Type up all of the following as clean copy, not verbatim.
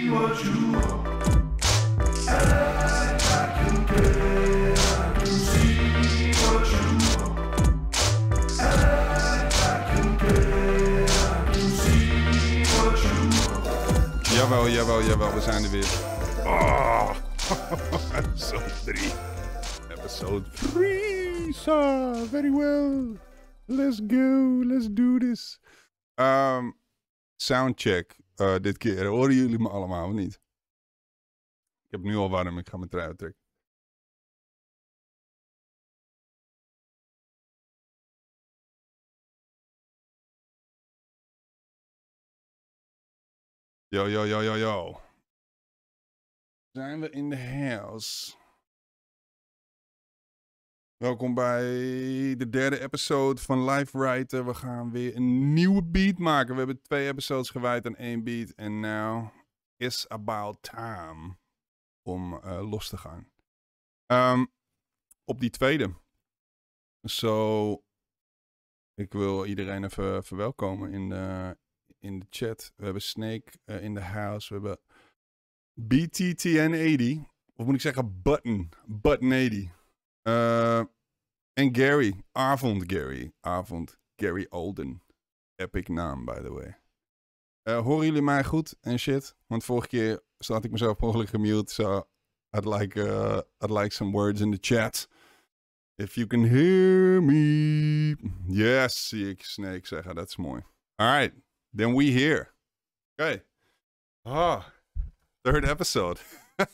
what you want. I can get, I can see what you want. I can get, I can see what you want. Jawel, jawel, jawel, we zijn er weer. Oh, episode 3. Episode 3, sir. Very well. Let's go, let's do this. Soundcheck dit keer. Horen jullie me allemaal of niet? Ik heb nu al warm, ik ga mijn trui trekken. Yo, yo, yo, yo, yo. Zijn we in de house? Welkom bij de derde episode van Live Writer. We gaan weer een nieuwe beat maken. We hebben 2 episodes gewijd aan 1 beat. En now is about time om los te gaan. Op die tweede. Ik wil iedereen even verwelkomen in de chat. We hebben Snake in de house. We hebben BTTN80. Of moet ik zeggen Button80. En Gary. Avond Gary Olden. Epic naam, by the way. Horen jullie mij goed en shit? Want vorige keer had ik mezelf mogelijk gemute. So I'd like some words in the chat. If you can hear me. Yes, zie ik Snake zeggen. Dat is mooi. Alright. Then we here. Okay. Third episode.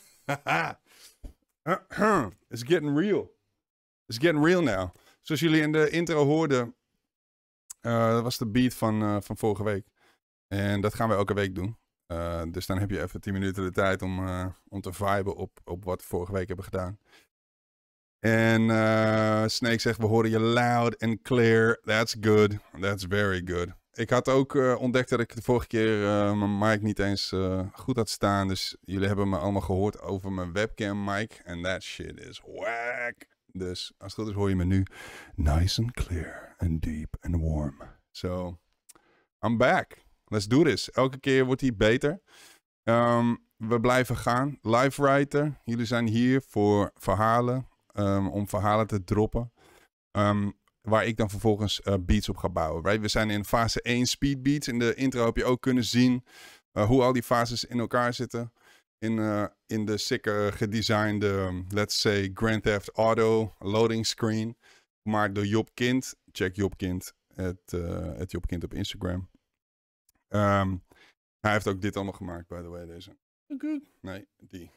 It's getting real. It's getting real now. Zoals jullie in de intro hoorden, dat was de beat van vorige week. En dat gaan we elke week doen. Dus dan heb je even 10 minuten de tijd om te viben op wat we vorige week hebben gedaan. En Snake zegt, we horen je loud and clear. That's good. That's very good. Ik had ook ontdekt dat ik de vorige keer mijn mic niet eens goed had staan. Dus jullie hebben me allemaal gehoord over mijn webcam mic. And that shit is whack. Dus als het goed is hoor je me nu nice and clear and deep and warm. So, I'm back. Let's do this. Elke keer wordt hij beter. We blijven gaan. Live Writer. Jullie zijn hier voor verhalen. Om verhalen te droppen. Waar ik dan vervolgens beats op ga bouwen. Right? We zijn in fase 1 speed beats. In de intro heb je ook kunnen zien hoe al die fases in elkaar zitten. In de sikke gedesignde, let's say, Grand Theft Auto loading screen. Gemaakt door Job Kind. Check Job Kind. Het Job Kind op Instagram. Hij heeft ook dit allemaal gemaakt, by the way. Deze. Nee, die.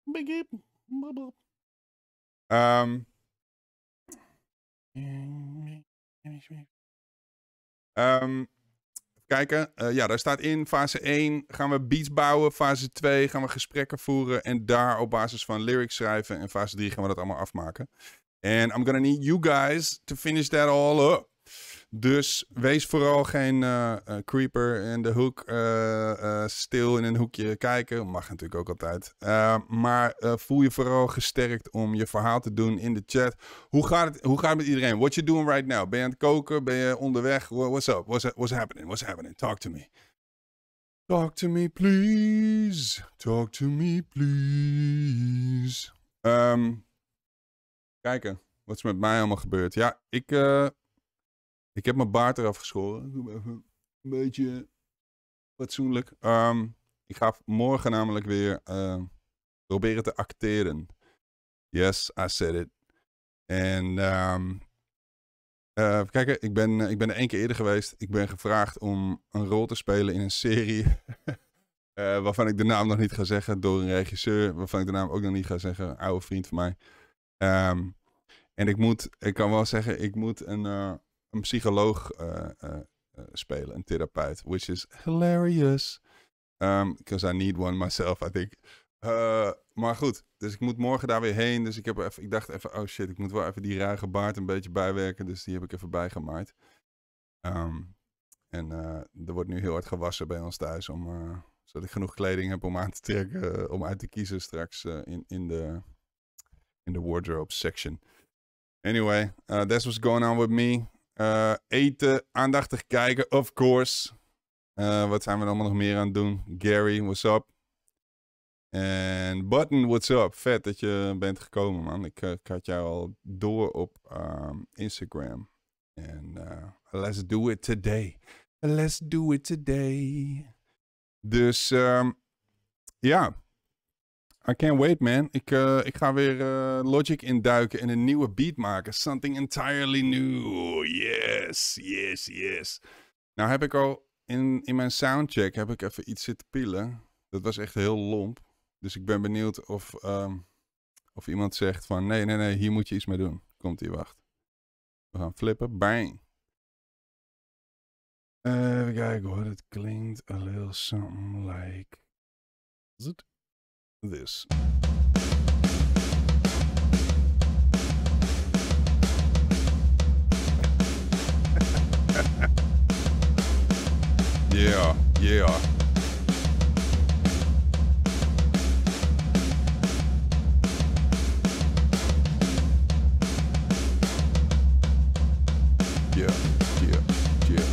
Kijken. Ja, daar staat in fase 1 gaan we beats bouwen. Fase 2 gaan we gesprekken voeren. En daar op basis van lyrics schrijven. En fase 3 gaan we dat allemaal afmaken. And I'm gonna need you guys to finish that all up. Dus wees vooral geen creeper in de hoek. Stil in een hoekje kijken. Mag natuurlijk ook altijd. Maar voel je vooral gesterkt om je verhaal te doen in de chat. Hoe gaat het met iedereen? What you doing right now? Ben je aan het koken? Ben je onderweg? What's up? What's happening? What's happening? Talk to me. Talk to me, please. Talk to me, please. Kijken. Wat is met mij allemaal gebeurd? Ja, ik heb mijn baard eraf geschoren. Doe even een beetje fatsoenlijk. Ik ga morgen namelijk weer proberen te acteren. Yes, I said it. En kijk, ik ben er 1 keer eerder geweest. Ik ben gevraagd om een rol te spelen in een serie. Waarvan ik de naam nog niet ga zeggen. Door een regisseur. Waarvan ik de naam ook nog niet ga zeggen. Een oude vriend van mij. En ik kan wel zeggen, ik moet een psycholoog spelen, een therapeut, which is hilarious. Because I need one myself, I think. Maar goed, dus ik moet morgen daar weer heen. Dus ik dacht even, oh shit, ik moet wel even die ruige baard een beetje bijwerken. Dus die heb ik even bijgemaaid. En er wordt nu heel hard gewassen bij ons thuis, zodat ik genoeg kleding heb om aan te trekken, om uit te kiezen straks in de wardrobe section. Anyway, that's what's going on with me. Eten, aandachtig kijken, of course. Wat zijn we allemaal nog meer aan het doen? Gary, what's up? En Button, what's up? Vet dat je bent gekomen, man. Ik had jou al door op Instagram. En let's do it today. Let's do it today. Dus ja, I can't wait, man. Ik ga weer Logic induiken en een nieuwe beat maken. Something entirely new. Yes, yes, yes. Nou heb ik al in mijn soundcheck heb ik even iets zitten pielen. Dat was echt heel lomp. Dus ik ben benieuwd of iemand zegt van nee, hier moet je iets mee doen. Komt-ie, wacht. We gaan flippen. Bang. Even kijken hoor. Het klinkt a little something like... Is it? This. Yeah, yeah. Yeah, yeah, yeah.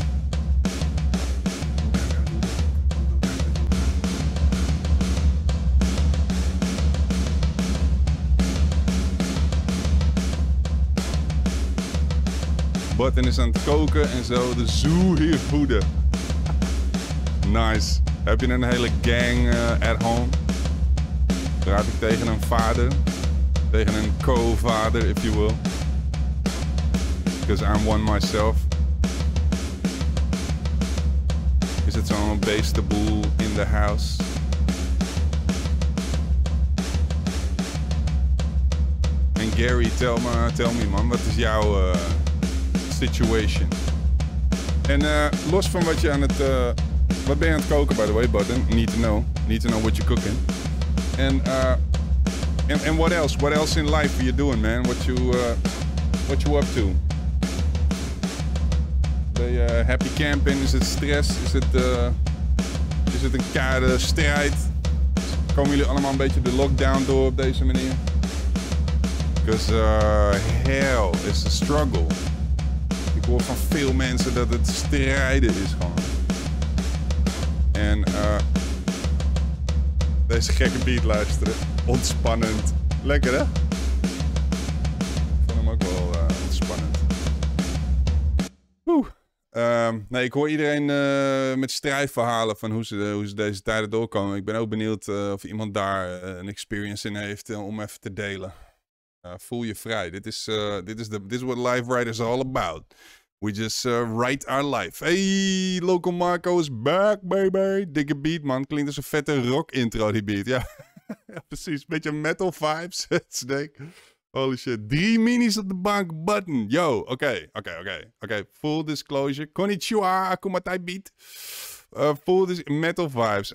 Button is aan het koken en zo de zoo hier voeden. Nice. Heb je een hele gang at home? Praat ik tegen een vader? Tegen een co-vader, if you will. Because I'm one myself. Is het zo'n beest de boel in the house? En Gary, tell me man, wat is jouw situation? En los van wat je aan het... wat ben je aan het koken, by the way, Button? Need to know. Need to know what you're cooking. And what else? What else in life are you doing, man? What you up to? Ben je happy camping? Is het stress? Is het een keiharde strijd? Komen jullie allemaal een beetje de lockdown door op deze manier? Because hell is a struggle. Ik hoor van veel mensen dat het strijden is gewoon. En deze gekke beat luisteren. Ontspannend. Lekker hè? Ik vond hem ook wel ontspannend. Nee, ik hoor iedereen met strijdverhalen van hoe ze deze tijden doorkomen. Ik ben ook benieuwd of iemand daar een experience in heeft om even te delen. Voel je vrij. Dit is what Live Writer is all about. We just write our life. Hey, Local Marco is back, baby. Dikke beat, man. Klinkt als een vette rock intro, die beat. Ja, ja precies. Beetje metal vibes. Snake. Holy shit. 3 minis op de bank. Button. Yo, oké. Full disclosure. Konnichiwa, akumatai beat. Full metal vibes.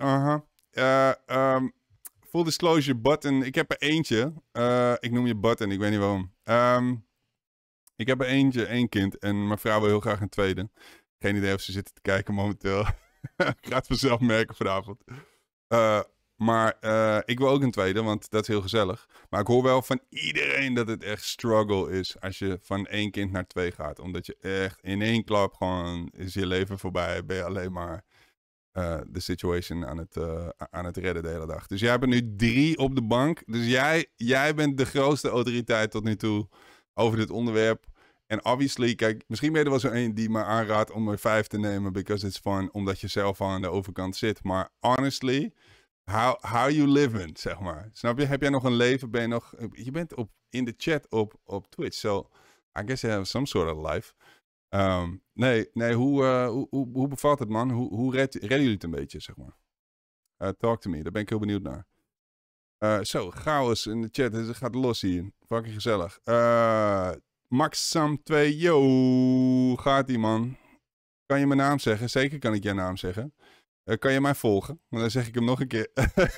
Full disclosure, Button. Ik heb er eentje. Ik noem je Button, ik weet niet waarom. Ik heb er eentje, 1 kind. En mijn vrouw wil heel graag een tweede. Geen idee of ze zitten te kijken momenteel. Ik ga het vanzelf merken vanavond. Maar ik wil ook een tweede, want dat is heel gezellig. Maar ik hoor wel van iedereen dat het echt struggle is als je van 1 kind naar 2 gaat. Omdat je echt in 1 klap gewoon is je leven voorbij. Ben je alleen maar de situation aan het redden de hele dag. Dus jij hebt er nu 3 op de bank. Dus jij bent de grootste autoriteit tot nu toe over dit onderwerp. En obviously, kijk, misschien ben je er wel zo één die me aanraadt om er 5 te nemen because it's fun, omdat je zelf al aan de overkant zit. Maar honestly, how you living, zeg maar. Snap je? Heb jij nog een leven? Je bent in de chat op Twitch, so I guess you have some sort of life. Nee, hoe bevalt het, man? Hoe redden jullie het een beetje, zeg maar? Talk to me, daar ben ik heel benieuwd naar. Zo, chaos in de chat. Het gaat los hier. Fucking gezellig. Max Sam 2. Yo, gaat-ie, man. Kan je mijn naam zeggen? Zeker kan ik jouw naam zeggen. Kan je mij volgen? Want dan zeg ik hem nog een keer.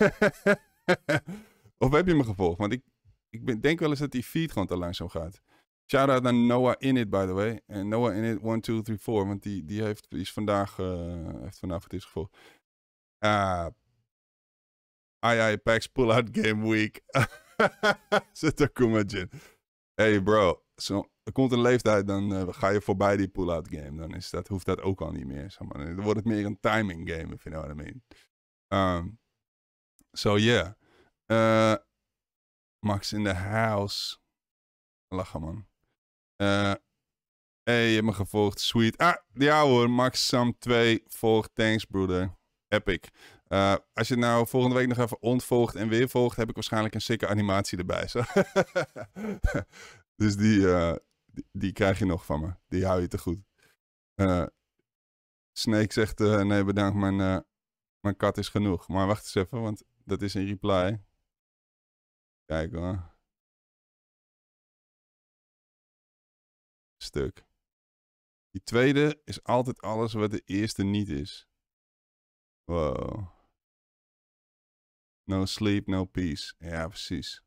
Of heb je me gevolgd? Want ik denk wel eens dat die feed gewoon te langzaam gaat. Shout-out naar Noah Init, by the way. En Noah Init 1, 2, 3, 4. Want die is vandaag voor het eerst gevolgd. Ai, PAX pull-out game week. Zet er Kumajin. Hey bro, er komt een leeftijd, dan ga je voorbij die pull-out game. Dan hoeft dat ook al niet meer. Zeg maar. Dan wordt het meer een timing game, if you know what I mean. So yeah. Max in the house. Lachen, man. Hey, je hebt me gevolgd. Sweet. Ja hoor. Max Sam 2 volgt. Thanks, broeder. Epic. Als je nou volgende week nog even ontvolgt en weer volgt, heb ik waarschijnlijk een sikke animatie erbij. Zo. Dus die krijg je nog van me. Die hou je te goed. Snake zegt, nee bedankt, mijn kat is genoeg. Maar wacht eens even, want dat is een reply. Kijk hoor. Stuk. Die tweede is altijd alles wat de eerste niet is. Wow. No sleep, no peace. Ja, precies.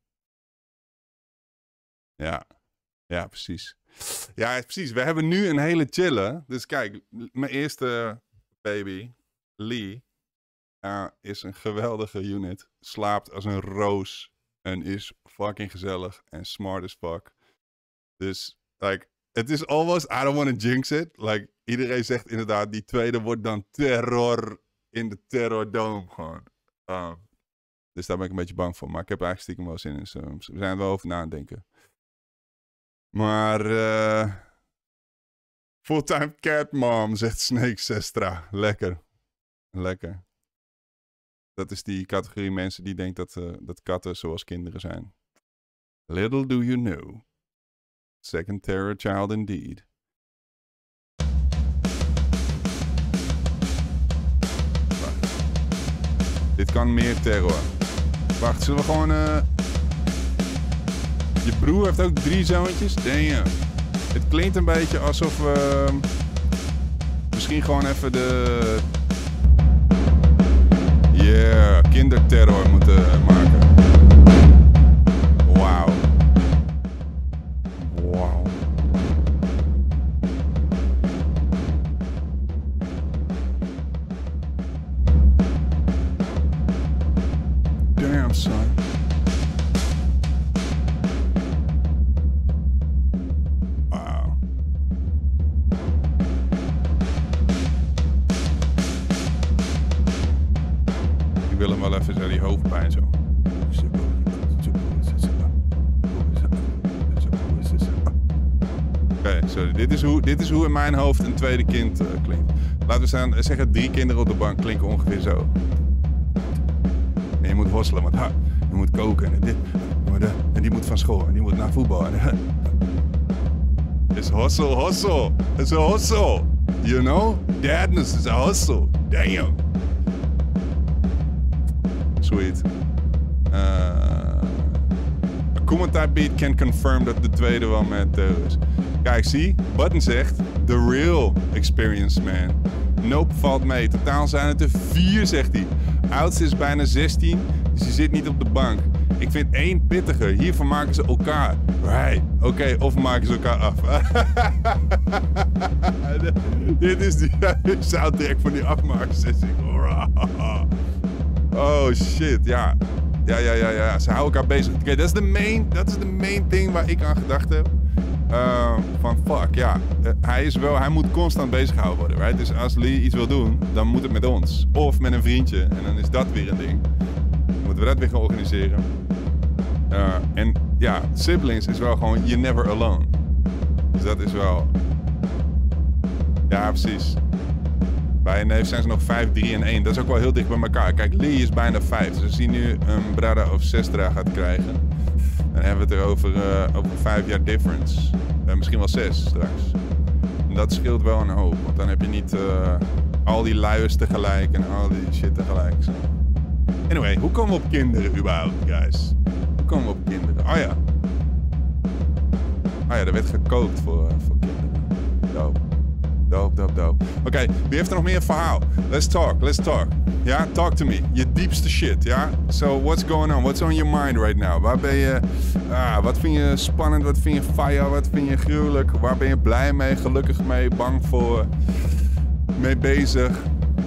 Ja, precies. Ja, precies. We hebben nu een hele chille. Dus kijk, mijn eerste baby, Lee, is een geweldige unit. Slaapt als een roos. En is fucking gezellig en smart as fuck. Dus, like, het is almost, I don't want to jinx it. Like, iedereen zegt inderdaad, die tweede wordt dan terror in de Terror Dome gewoon. Dus daar ben ik een beetje bang voor. Maar ik heb eigenlijk stiekem wel zin in. Dus, we zijn er wel over na aan het denken. Maar, fulltime cat mom, zegt Snake Sestra. Lekker. Lekker. Dat is die categorie mensen die denkt dat katten zoals kinderen zijn. Little do you know. Second terror child indeed. Wacht. Dit kan meer terror. Wacht, zullen we gewoon... Je broer heeft ook 3 zoontjes? Damn. Het klinkt een beetje alsof we... misschien gewoon even de... Yeah, kinderterror moeten maken. Wauw. Wauw. Damn, son. Wauw. Ik wil hem wel even zo die hoofdpijn zo. Oké, sorry. Dit is hoe in mijn hoofd een tweede kind klinkt. Laten we zeggen 3 kinderen op de bank klinken ongeveer zo. En je moet hosselen, want je moet koken en die moet van school en die moet naar voetbal. Het is hustle. It's a hustle. You know? Dadness is a hustle. Damn. Sweet. A commentaar beat can confirm dat de tweede wel met terror is. Kijk, zie. Button zegt, the real experience, man. Nope, valt mee. Totaal zijn het er 4, zegt hij. Oudste is bijna 16, dus je zit niet op de bank. Ik vind 1 pittiger. Hiervan maken ze elkaar. Right. Oké, of maken ze elkaar af. Dit is die soundtrack van die afmaaksessie. Oh shit, ja. Ja. Ze houden elkaar bezig. Oké, dat is de main thing waar ik aan gedacht heb. Van fuck, ja. Hij moet constant bezig gehouden worden, right? Dus als Lee iets wil doen, dan moet het met ons. Of met een vriendje. En dan is dat weer een ding. Dan moeten we dat weer gaan organiseren. En ja, siblings is wel gewoon, you're never alone. Dus dat is wel... Ja, precies. Bij een neef zijn ze nog 5, 3 en 1. Dat is ook wel heel dicht bij elkaar. Kijk, Lee is bijna 5. Dus als hij nu een brada of sestra gaat krijgen, dan hebben we het er over 5 jaar difference. Misschien wel 6 straks. En dat scheelt wel een hoop. Want dan heb je niet al die luiers tegelijk en al die shit tegelijk. Zo. Anyway, hoe komen we op kinderen überhaupt, guys? Hoe komen we op kinderen? Oh ja. Er werd gekookt voor kinderen. Dope. Oké, wie heeft er nog meer verhaal? Let's talk. Ja, talk to me. Je diepste shit, ja? So, what's going on? What's on your mind right now? Waar ben je... wat vind je spannend? Wat vind je fire? Wat vind je gruwelijk? Waar ben je blij mee? Gelukkig mee? Bang voor? Mee bezig?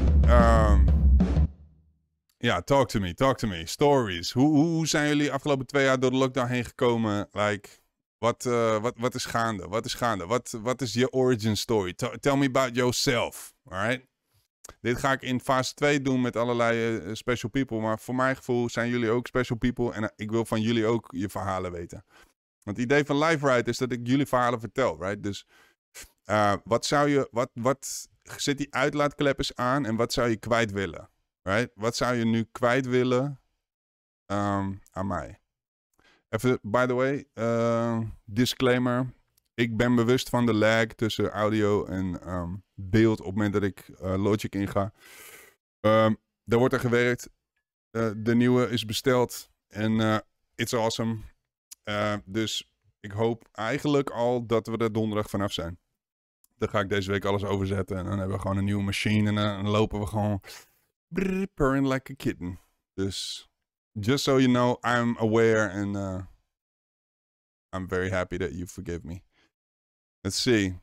Ja, talk to me. Stories. Hoe zijn jullie afgelopen 2 jaar door de lockdown heen gekomen? Like... Wat is gaande? Wat is je origin story? Tell me about yourself, alright? Dit ga ik in fase 2 doen met allerlei special people. Maar voor mijn gevoel zijn jullie ook special people. En ik wil van jullie ook je verhalen weten. Want het idee van Live Ride is dat ik jullie verhalen vertel, right? Dus wat zou je... Wat zet die uitlaatklep eens aan en wat zou je kwijt willen? Right? Wat zou je nu kwijt willen aan mij? Even, by the way, disclaimer. Ik ben bewust van de lag tussen audio en beeld op het moment dat ik Logic inga. Daar wordt er gewerkt. De nieuwe is besteld en it's awesome. Dus ik hoop eigenlijk al dat we er donderdag vanaf zijn. Dan ga ik deze week alles overzetten en dan hebben we gewoon een nieuwe machine en dan lopen we gewoon purring like a kitten. Dus just so you know, I'm aware and I'm very happy that you forgive me. Let's see.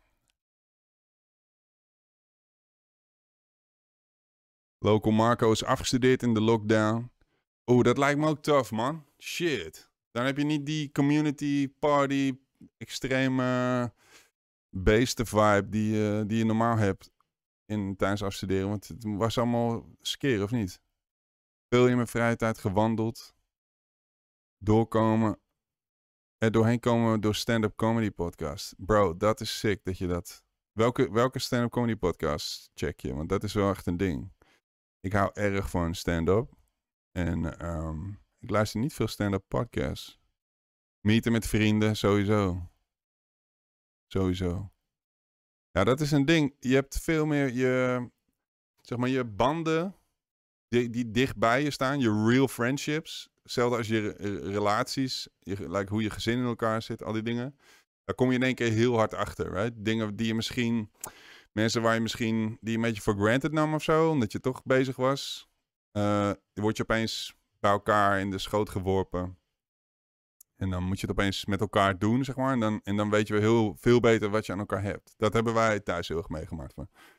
Local Marco is afgestudeerd in de lockdown. Oeh, dat lijkt me ook tough, man. Shit. Dan heb je niet die community party, extreme beesten vibe die je normaal hebt tijdens afstuderen. Want het was allemaal scary, of niet? Veel in mijn vrije tijd gewandeld. Doorkomen. Er doorheen komen door stand-up comedy podcast. Bro, dat is sick dat je dat... Welke stand-up comedy podcast check je? Want dat is wel echt een ding. Ik hou erg van stand-up. En ik luister niet veel stand-up podcasts. Meeten met vrienden, sowieso. Sowieso. Ja, dat is een ding. Je hebt veel meer je banden die dichtbij je staan. Je real friendships. Hetzelfde als je relaties. Hoe je gezin in elkaar zit. Al die dingen. Daar kom je in één keer heel hard achter. Right? Dingen die je misschien... Mensen waar je misschien... Die een beetje for granted nam of zo. Omdat je toch bezig was. Word je opeens bij elkaar in de schoot geworpen. En dan moet je het opeens met elkaar doen, zeg maar. En dan weet je wel heel veel beter wat je aan elkaar hebt. Dat hebben wij thuis heel erg meegemaakt.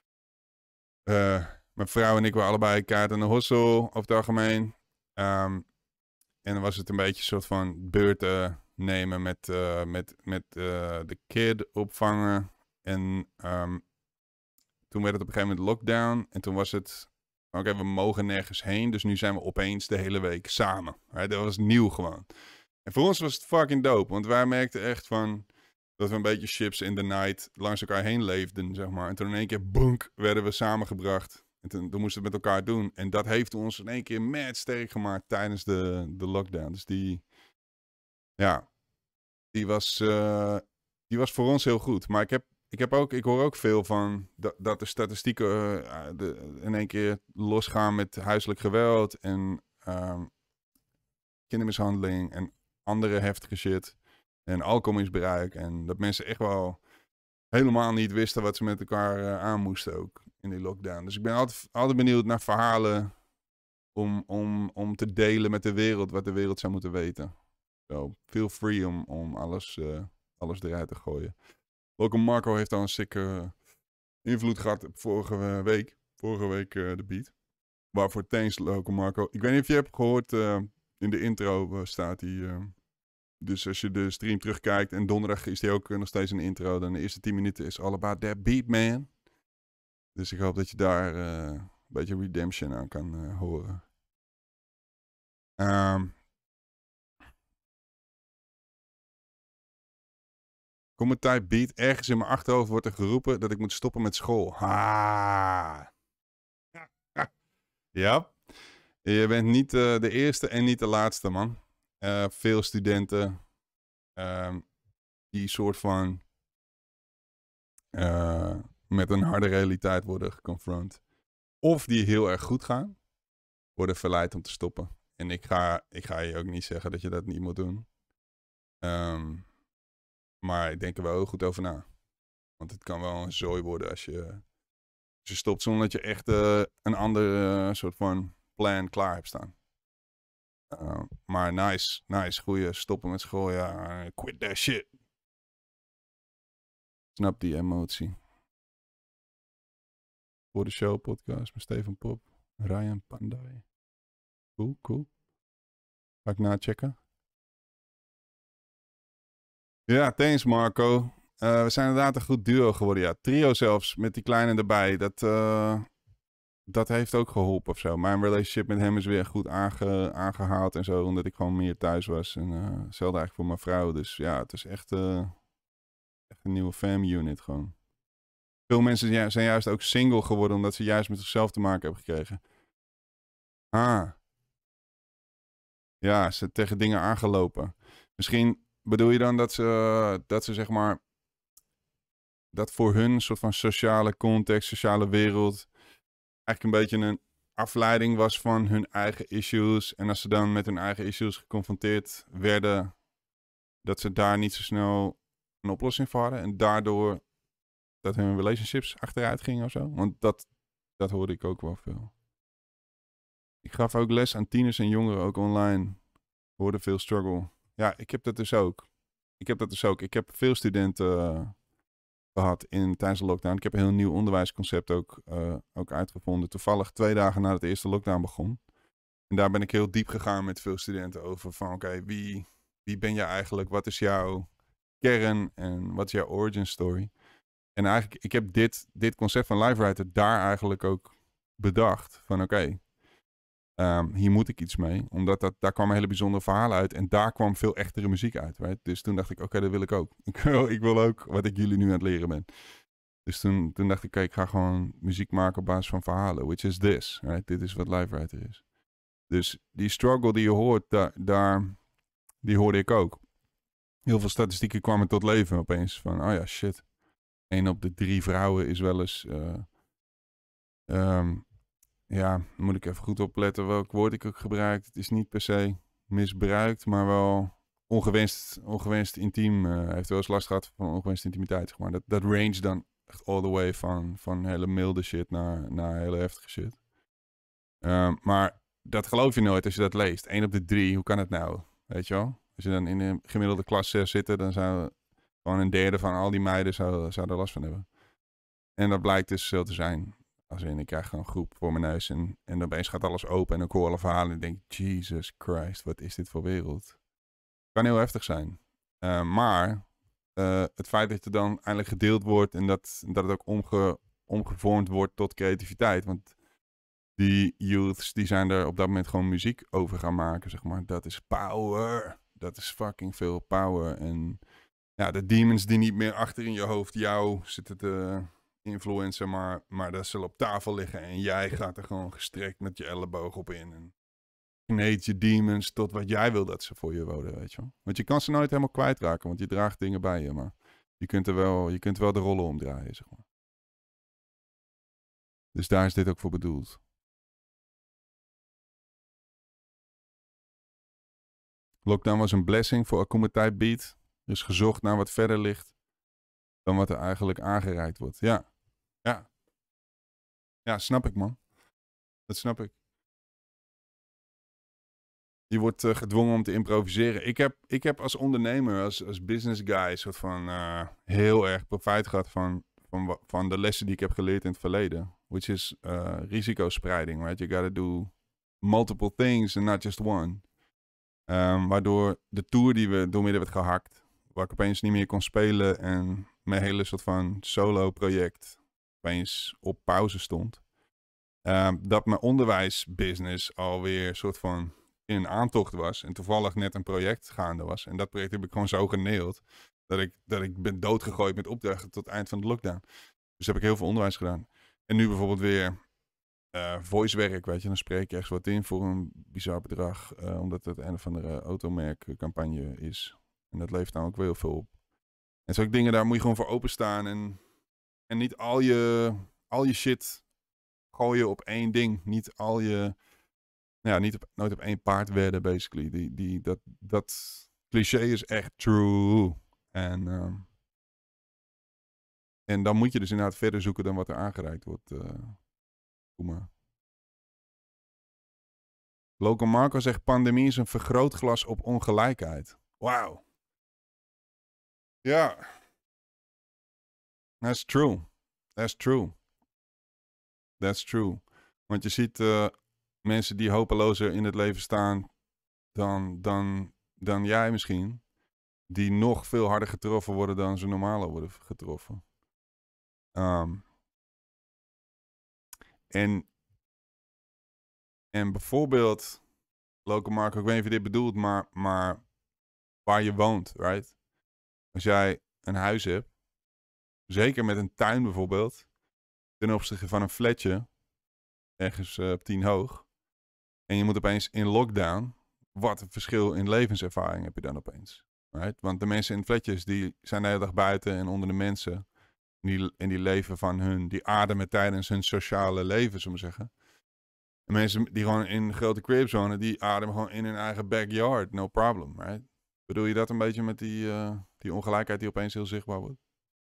Mijn vrouw en ik waren allebei kaart aan de hossel, over het algemeen. En dan was het een beetje een soort van beurten nemen met de kid opvangen. En toen werd het op een gegeven moment lockdown. En toen was het, oké, we mogen nergens heen. Dus nu zijn we opeens de hele week samen. Right? Dat was nieuw gewoon. En voor ons was het fucking dope. Want wij merkten echt van... dat we een beetje ships in the night langs elkaar heen leefden, zeg maar. En toen in één keer, bonk, werden we samengebracht. En toen moesten we het met elkaar doen. En dat heeft ons in één keer mad sterk gemaakt tijdens de lockdown. Dus die was voor ons heel goed. Maar ik hoor ook veel van dat de statistieken in één keer losgaan met huiselijk geweld en kindermishandeling en andere heftige shit. En alcoholmisbruik. En dat mensen echt wel helemaal niet wisten wat ze met elkaar aan moesten ook in die lockdown. Dus ik ben altijd benieuwd naar verhalen om te delen met de wereld wat de wereld zou moeten weten. So, feel free om alles eruit te gooien. Local Marco heeft al een sikke invloed gehad op vorige week. Vorige week de beat. Waarvoor thanks Local Marco. Ik weet niet of je hebt gehoord, in de intro staat hij... Dus als je de stream terugkijkt en donderdag is die ook nog steeds een intro. Dan de eerste 10 minuten is all about that beat, man. Dus ik hoop dat je daar een beetje redemption aan kan horen. Commentaar beat. Ergens in mijn achterhoofd wordt er geroepen dat ik moet stoppen met school. Ha! Ja. Je bent niet de eerste en niet de laatste, man. Veel studenten die soort van met een harde realiteit worden geconfront. Of die heel erg goed gaan, worden verleid om te stoppen. En ik ga je ook niet zeggen dat je dat niet moet doen. Maar ik denk er wel heel goed over na. Want het kan wel een zooi worden als je stopt zonder dat je echt een ander soort van plan klaar hebt staan. Maar nice, goeie, stoppen met school, ja, quit that shit. Snap die emotie. Voor de show podcast met Steven Pop, Ryan Pandai. Cool. Ga ik nachecken. Ja, thanks Marco. We zijn inderdaad een goed duo geworden, ja. Trio zelfs, met die kleine erbij. dat heeft ook geholpen of zo. Mijn relationship met hem is weer goed aangehaald en zo. Omdat ik gewoon meer thuis was. En hetzelfde eigenlijk voor mijn vrouw. Dus ja, het is echt een nieuwe fam unit gewoon. Veel mensen zijn juist ook single geworden omdat ze juist met zichzelf te maken hebben gekregen. Ja, ze tegen dingen aangelopen. Misschien bedoel je dan dat ze zeg maar, dat voor hun een soort van sociale context, sociale wereld, eigenlijk een beetje een afleiding was van hun eigen issues. En als ze dan met hun eigen issues geconfronteerd werden, dat ze daar niet zo snel een oplossing voor hadden. En daardoor dat hun relationships achteruit gingen of zo. Want dat hoorde ik ook wel veel. Ik gaf ook les aan tieners en jongeren, ook online. Hoorde veel struggle. Ja, ik heb dat dus ook. Ik heb veel studenten gehad tijdens de lockdown. Ik heb een heel nieuw onderwijsconcept ook uitgevonden. Toevallig 2 dagen nadat de eerste lockdown begon. En daar ben ik heel diep gegaan met veel studenten over van oké, wie ben je eigenlijk? Wat is jouw kern en wat is jouw origin story? En eigenlijk, ik heb dit concept van LiveWriter daar eigenlijk ook bedacht. Van oké, hier moet ik iets mee. Omdat daar kwamen hele bijzondere verhalen uit. En daar kwam veel echtere muziek uit. Right? Dus toen dacht ik, oké, dat wil ik ook. Ik wil ook wat ik jullie nu aan het leren ben. Dus toen dacht ik, ik ga gewoon muziek maken op basis van verhalen. Which is this. Right? Dit is wat LiveWriter is. Dus die struggle die je hoort, die hoorde ik ook. Heel veel statistieken kwamen tot leven opeens. Van, oh ja, shit. 1 op de 3 vrouwen is wel eens... ja, moet ik even goed opletten welk woord ik ook gebruik. Het is niet per se misbruikt, maar wel ongewenst intiem. Heeft wel eens last gehad van ongewenst intimiteit, zeg maar. Dat range dan echt all the way van hele milde shit naar hele heftige shit. Maar dat geloof je nooit als je dat leest. 1 op de 3, hoe kan het nou? Weet je wel? Als je dan in een gemiddelde klas 6 zit, dan zou gewoon 1/3 van al die meiden zou er last van hebben. En dat blijkt dus zo te zijn. Als in, ik krijg gewoon een groep voor mijn neus en opeens gaat alles open en ik hoor alle verhalen en denk, Jesus Christ, wat is dit voor wereld? Kan heel heftig zijn. Maar het feit dat het dan eindelijk gedeeld wordt en dat het ook omgevormd wordt tot creativiteit. Want die youths, die zijn er op dat moment gewoon muziek over gaan maken, zeg maar. Dat is power. Dat is fucking veel power. En ja, de demons die niet meer achter in je hoofd jou zitten te influencen, maar dat zal op tafel liggen en jij gaat er gewoon gestrekt met je elleboog op in en kneedt je demons tot wat jij wil dat ze voor je worden, weet je wel. Want je kan ze nooit helemaal kwijtraken, want je draagt dingen bij je, maar je kunt wel de rollen omdraaien, zeg maar. Dus daar is dit ook voor bedoeld. Lockdown was een blessing voor Akumaitai Beat. Er is gezocht naar wat verder ligt dan wat er eigenlijk aangereikt wordt. Ja, snap ik, man. Dat snap ik. Je wordt gedwongen om te improviseren. Ik heb als ondernemer, als business guy, soort van heel erg profijt gehad van de lessen die ik heb geleerd in het verleden. Which is risicospreiding, right? You gotta do multiple things and not just one. Waardoor de tour die we doormidden werd gehakt, waar ik opeens niet meer kon spelen en mijn hele soort van solo project opeens op pauze stond. Dat mijn onderwijsbusiness alweer soort van in een aantocht was en toevallig net een project gaande was. En dat project heb ik gewoon zo geneeld dat ik ben doodgegooid met opdrachten tot het eind van de lockdown. Dus heb ik heel veel onderwijs gedaan. En nu bijvoorbeeld weer voicewerk, weet je. Dan spreek je ergens wat in voor een bizar bedrag, omdat het een of andere automerkcampagne is. En dat levert dan ook wel heel veel op. En zulke dingen, daar moet je gewoon voor openstaan en niet al je shit gooien op één ding. Niet al je... nooit op één paard wedden, basically. Dat cliché is echt true. En dan moet je dus inderdaad verder zoeken dan wat er aangereikt wordt. Maar. Local Marco zegt, pandemie is een vergrootglas op ongelijkheid. Wauw. Ja. That's true. Want je ziet mensen die hopelozer in het leven staan dan jij misschien, die nog veel harder getroffen worden dan ze normaal worden getroffen. En En bijvoorbeeld, Local Marco, ik weet niet of je dit bedoelt, maar waar je woont, right? Als jij een huis hebt, zeker met een tuin bijvoorbeeld, ten opzichte van een flatje, ergens op 10 hoog, en je moet opeens in lockdown, wat een verschil in levenservaring heb je dan opeens. Right? Want de mensen in flatjes, die zijn de hele dag buiten en onder de mensen. Die leven van die ademen tijdens hun sociale leven, zullen we zeggen. En mensen die gewoon in grote cribs wonen, die ademen gewoon in hun eigen backyard, no problem, right? Bedoel je dat een beetje met die ongelijkheid die opeens heel zichtbaar wordt?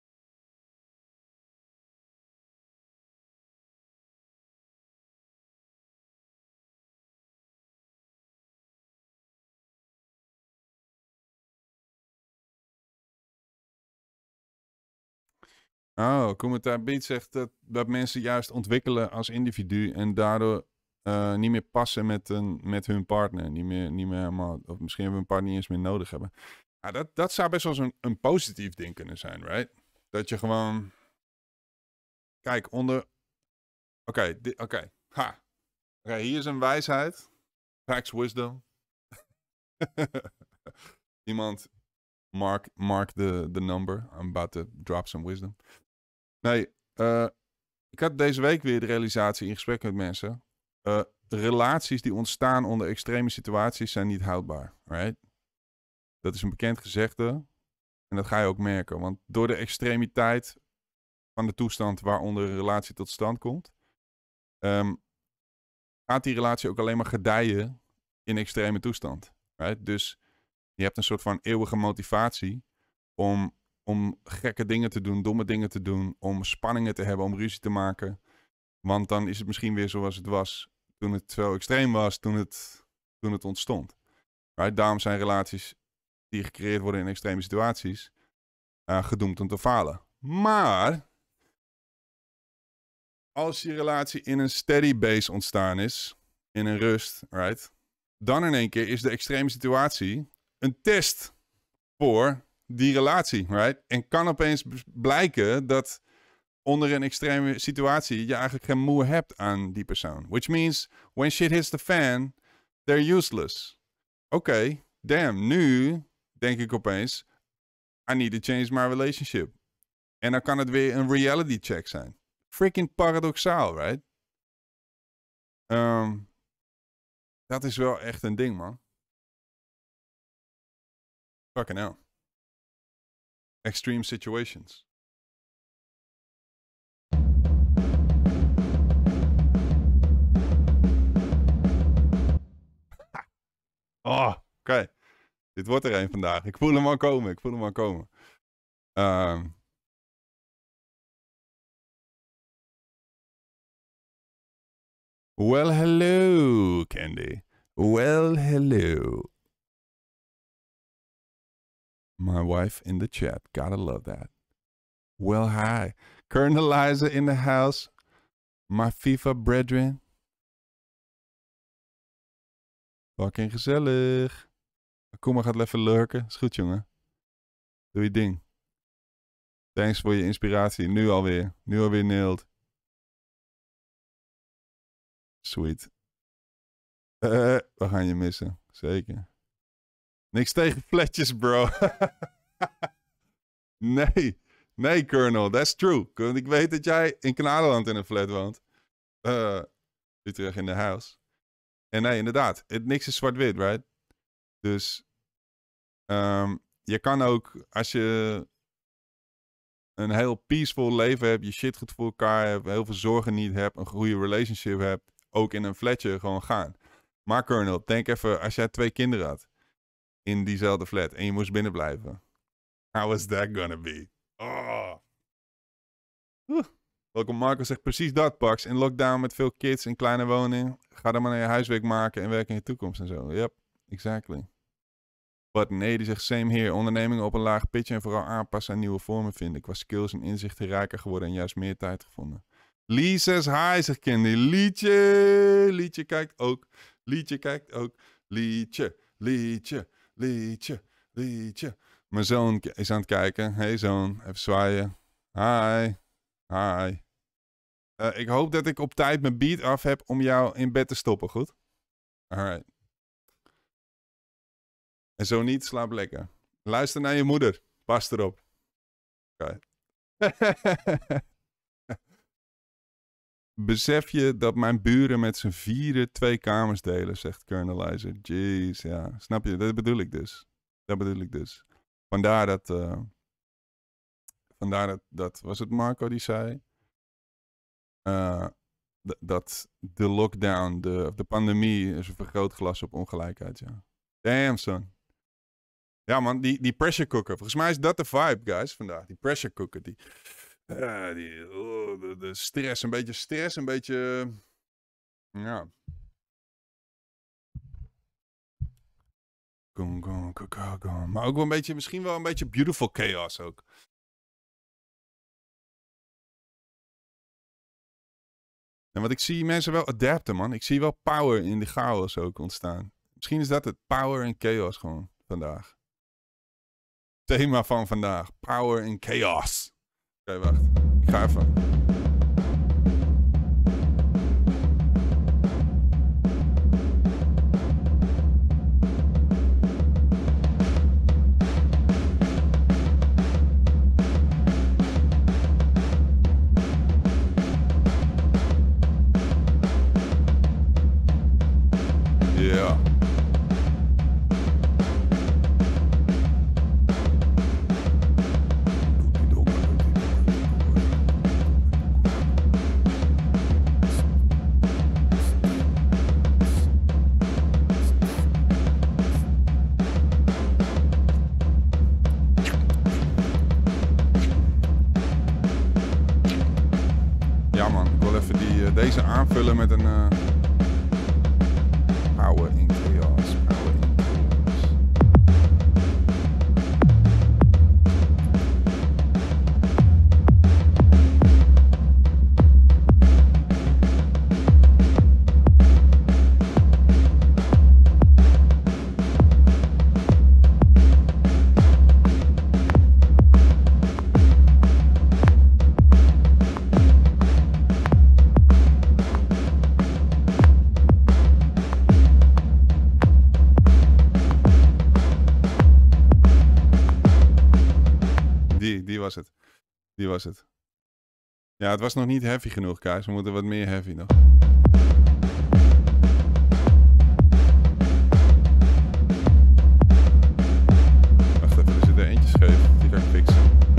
Oh, Kumita Beat zegt dat mensen juist ontwikkelen als individu en daardoor niet meer passen met hun partner. Niet meer helemaal, of misschien hebben hun partner niet eens meer nodig hebben. Dat zou best wel eens een positief ding kunnen zijn, right? Dat je gewoon... Kijk, Oké. Ha. Oké, hier is een wijsheid. Facts wisdom. Iemand, mark the number. I'm about to drop some wisdom. Nee, ik had deze week weer de realisatie in gesprek met mensen. Relaties die ontstaan onder extreme situaties zijn niet houdbaar. Right? Dat is een bekend gezegde. En dat ga je ook merken. Want door de extremiteit van de toestand waaronder een relatie tot stand komt, gaat die relatie ook alleen maar gedijen in extreme toestand. Right? Dus je hebt een soort van eeuwige motivatie om gekke dingen te doen, domme dingen te doen, om spanningen te hebben, om ruzie te maken. Want dan is het misschien weer zoals het was toen het zo extreem was, toen het ontstond. Right? Daarom zijn relaties die gecreëerd worden in extreme situaties gedoemd om te falen. Maar als je relatie in een steady base ontstaan is, in een rust, right? Dan in één keer is de extreme situatie een test voor die relatie, right? En kan opeens blijken dat onder een extreme situatie je eigenlijk geen moer hebt aan die persoon. Which means, when shit hits the fan, they're useless. Oké, damn, nu denk ik opeens, I need to change my relationship. En dan kan het weer een reality check zijn. Freaking paradoxaal, right? Dat is wel echt een ding, man. Fucking hell. Extreme situations. Oh, oké. Dit wordt er een vandaag. Ik voel hem al komen. Well, hello, Candy. Well, hello. My wife in the chat. Gotta love that. Well, hi. Colonel Liza in the house. My FIFA brethren. Fucking gezellig. Kom maar, gaat even lurken. Is goed, jongen. Doe je ding. Thanks voor je inspiratie. Nu alweer nailed. Sweet. We gaan je missen. Zeker. Niks tegen flatjes, bro. Nee, Colonel. That's true. Want ik weet dat jij in Kanalenland in een flat woont. Utrecht in de house. En nee, inderdaad. Niks is zwart-wit, right? Dus je kan ook, als je een heel peaceful leven hebt, je shit goed voor elkaar hebt, heel veel zorgen niet hebt, een goede relationship hebt, ook in een flatje gewoon gaan. Maar Colonel, denk even, als jij 2 kinderen had in diezelfde flat en je moest binnen blijven. How is that gonna be? Oh. Welkom Marco zegt precies dat, Pax. In lockdown met veel kids in kleine woning. Ga dan maar naar je huiswerk maken en werk in je toekomst en zo. Yep, exactly. But nee, die zegt same here. Ondernemingen op een laag pitje en vooral aanpassen aan nieuwe vormen vinden. Qua skills en inzichten rijker geworden en juist meer tijd gevonden. Lee says hi, zegt Candy. Liedje kijkt ook. Liedje. Mijn zoon is aan het kijken. Hey zoon, even zwaaien. Hi. Ik hoop dat ik op tijd mijn beat af heb om jou in bed te stoppen, goed? Alright. En zo niet, slaap lekker. Luister naar je moeder. Pas erop. Oké. Besef je dat mijn buren met z'n vieren 2 kamers delen, zegt Colonelizer. Jeez, ja. Snap je? Dat bedoel ik dus. Vandaar dat was het Marco die zei? Dat de lockdown, de pandemie, is een vergrootglas op ongelijkheid, ja. Damn, son. Ja, man, die pressure cooker. Volgens mij is dat de vibe, guys, vandaag. Die pressure cooker. De stress. Een beetje stress, een beetje... Ja. Maar ook wel een beetje, misschien wel een beetje beautiful chaos ook. En wat ik zie mensen wel adapten, man. Ik zie wel power in de chaos ook ontstaan. Misschien is dat het. Power en chaos gewoon vandaag. Thema van vandaag. Power en chaos. Oké, wacht. Ik ga even. Ja. Ja man, ik wil even deze aanvullen met een power in chaos, power in chaos. Die was het. Ja, het was nog niet heavy genoeg, guys. We moeten wat meer heavy nog. Wacht even, er zit er eentje scheef. Die kan ik fixen.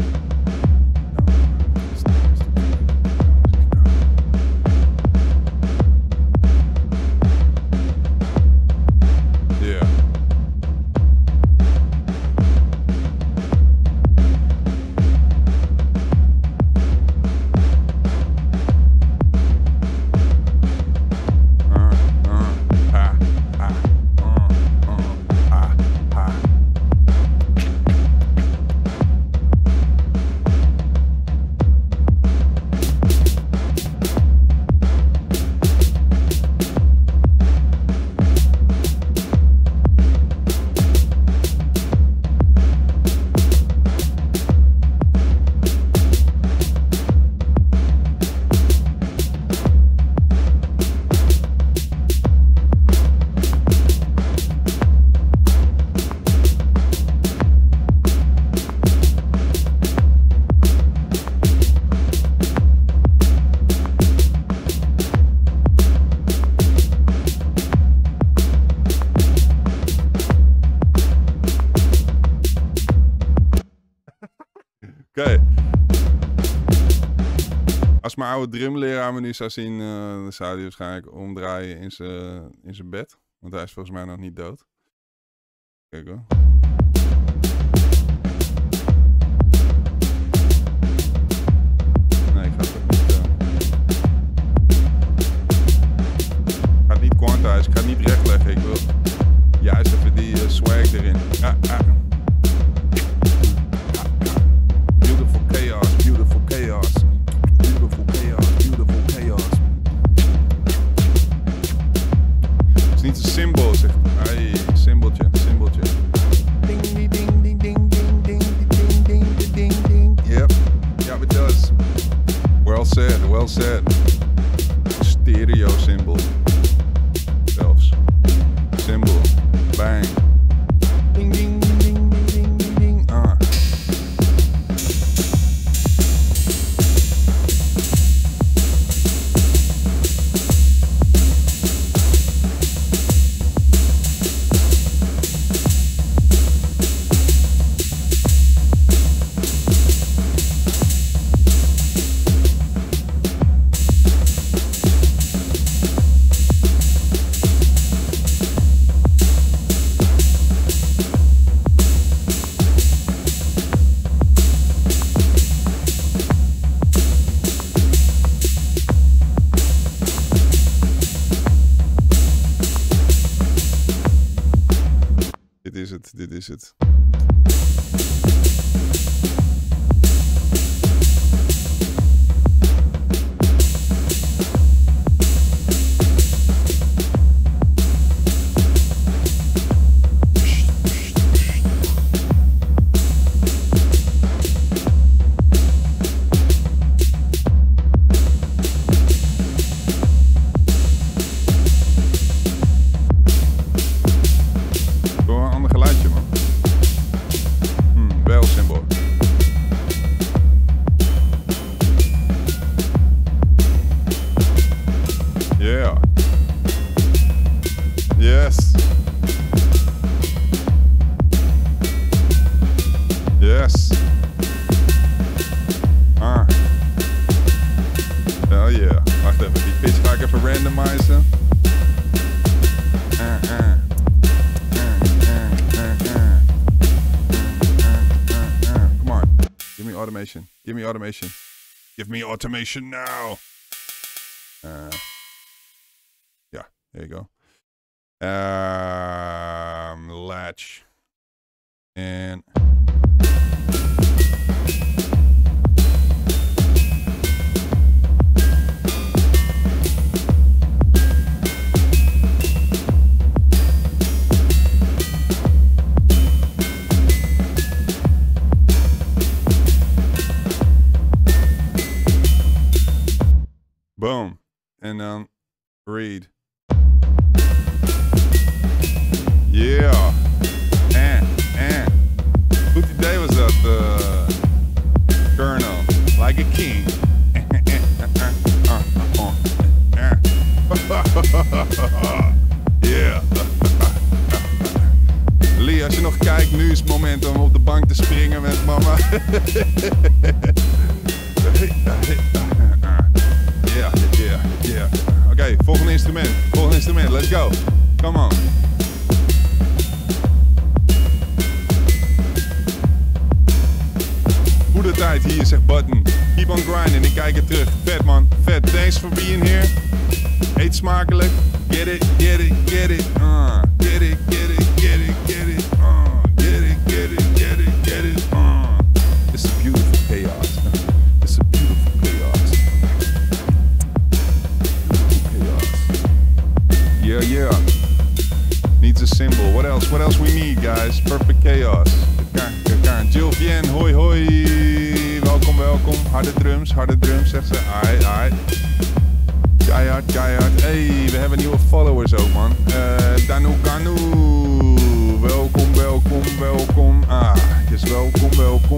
Oké. Als mijn oude drumleraar me nu zou zien, dan zou hij waarschijnlijk omdraaien in zijn bed. Want hij is volgens mij nog niet dood. Kijk hoor. Nee, ik ga het niet. Ik ga het niet quantizen, ik ga het niet rechtleggen. Ik wil juist even die swag erin. Beautiful chaos, beautiful chaos. Beautiful chaos, beautiful chaos. Het is niet een symbool, zegt hij. Symboltje, symboltje. Ding, ding, ding, ding, ding, ding, ding, ding, ding, ding, ding. Yep, it does. Well said, well said. radio symbol. Zelfs. Symbol. Bang. Ding, ding, ding, ding, ding, ding, ding. Ah. Dit is het. Give me automation. Give me automation now. Yeah, there you go. Latch. And boom. En dan read. Yeah. Goed idee was dat, Colonel. Like a king. Yeah. Lee, als je nog kijkt, nu is het moment om op de bank te springen met mama. Yeah. Oké, volgende instrument. Let's go. Come on. Goede tijd hier, zegt Button. Keep on grinding, ik kijk het terug. Vet man, vet. Thanks for being here. Eet smakelijk. Get it. Get it. Get it. It's a beautiful chaos. It's a beautiful chaos. Yeah. Needs a symbol. What else we need, guys? Perfect chaos. Jill Vien, hoi. Welkom. Harde drums, zegt ze. Aight. Keihard. Hey, we hebben nieuwe followers ook, man. Danu Ganu. Welkom. Yes, welkom.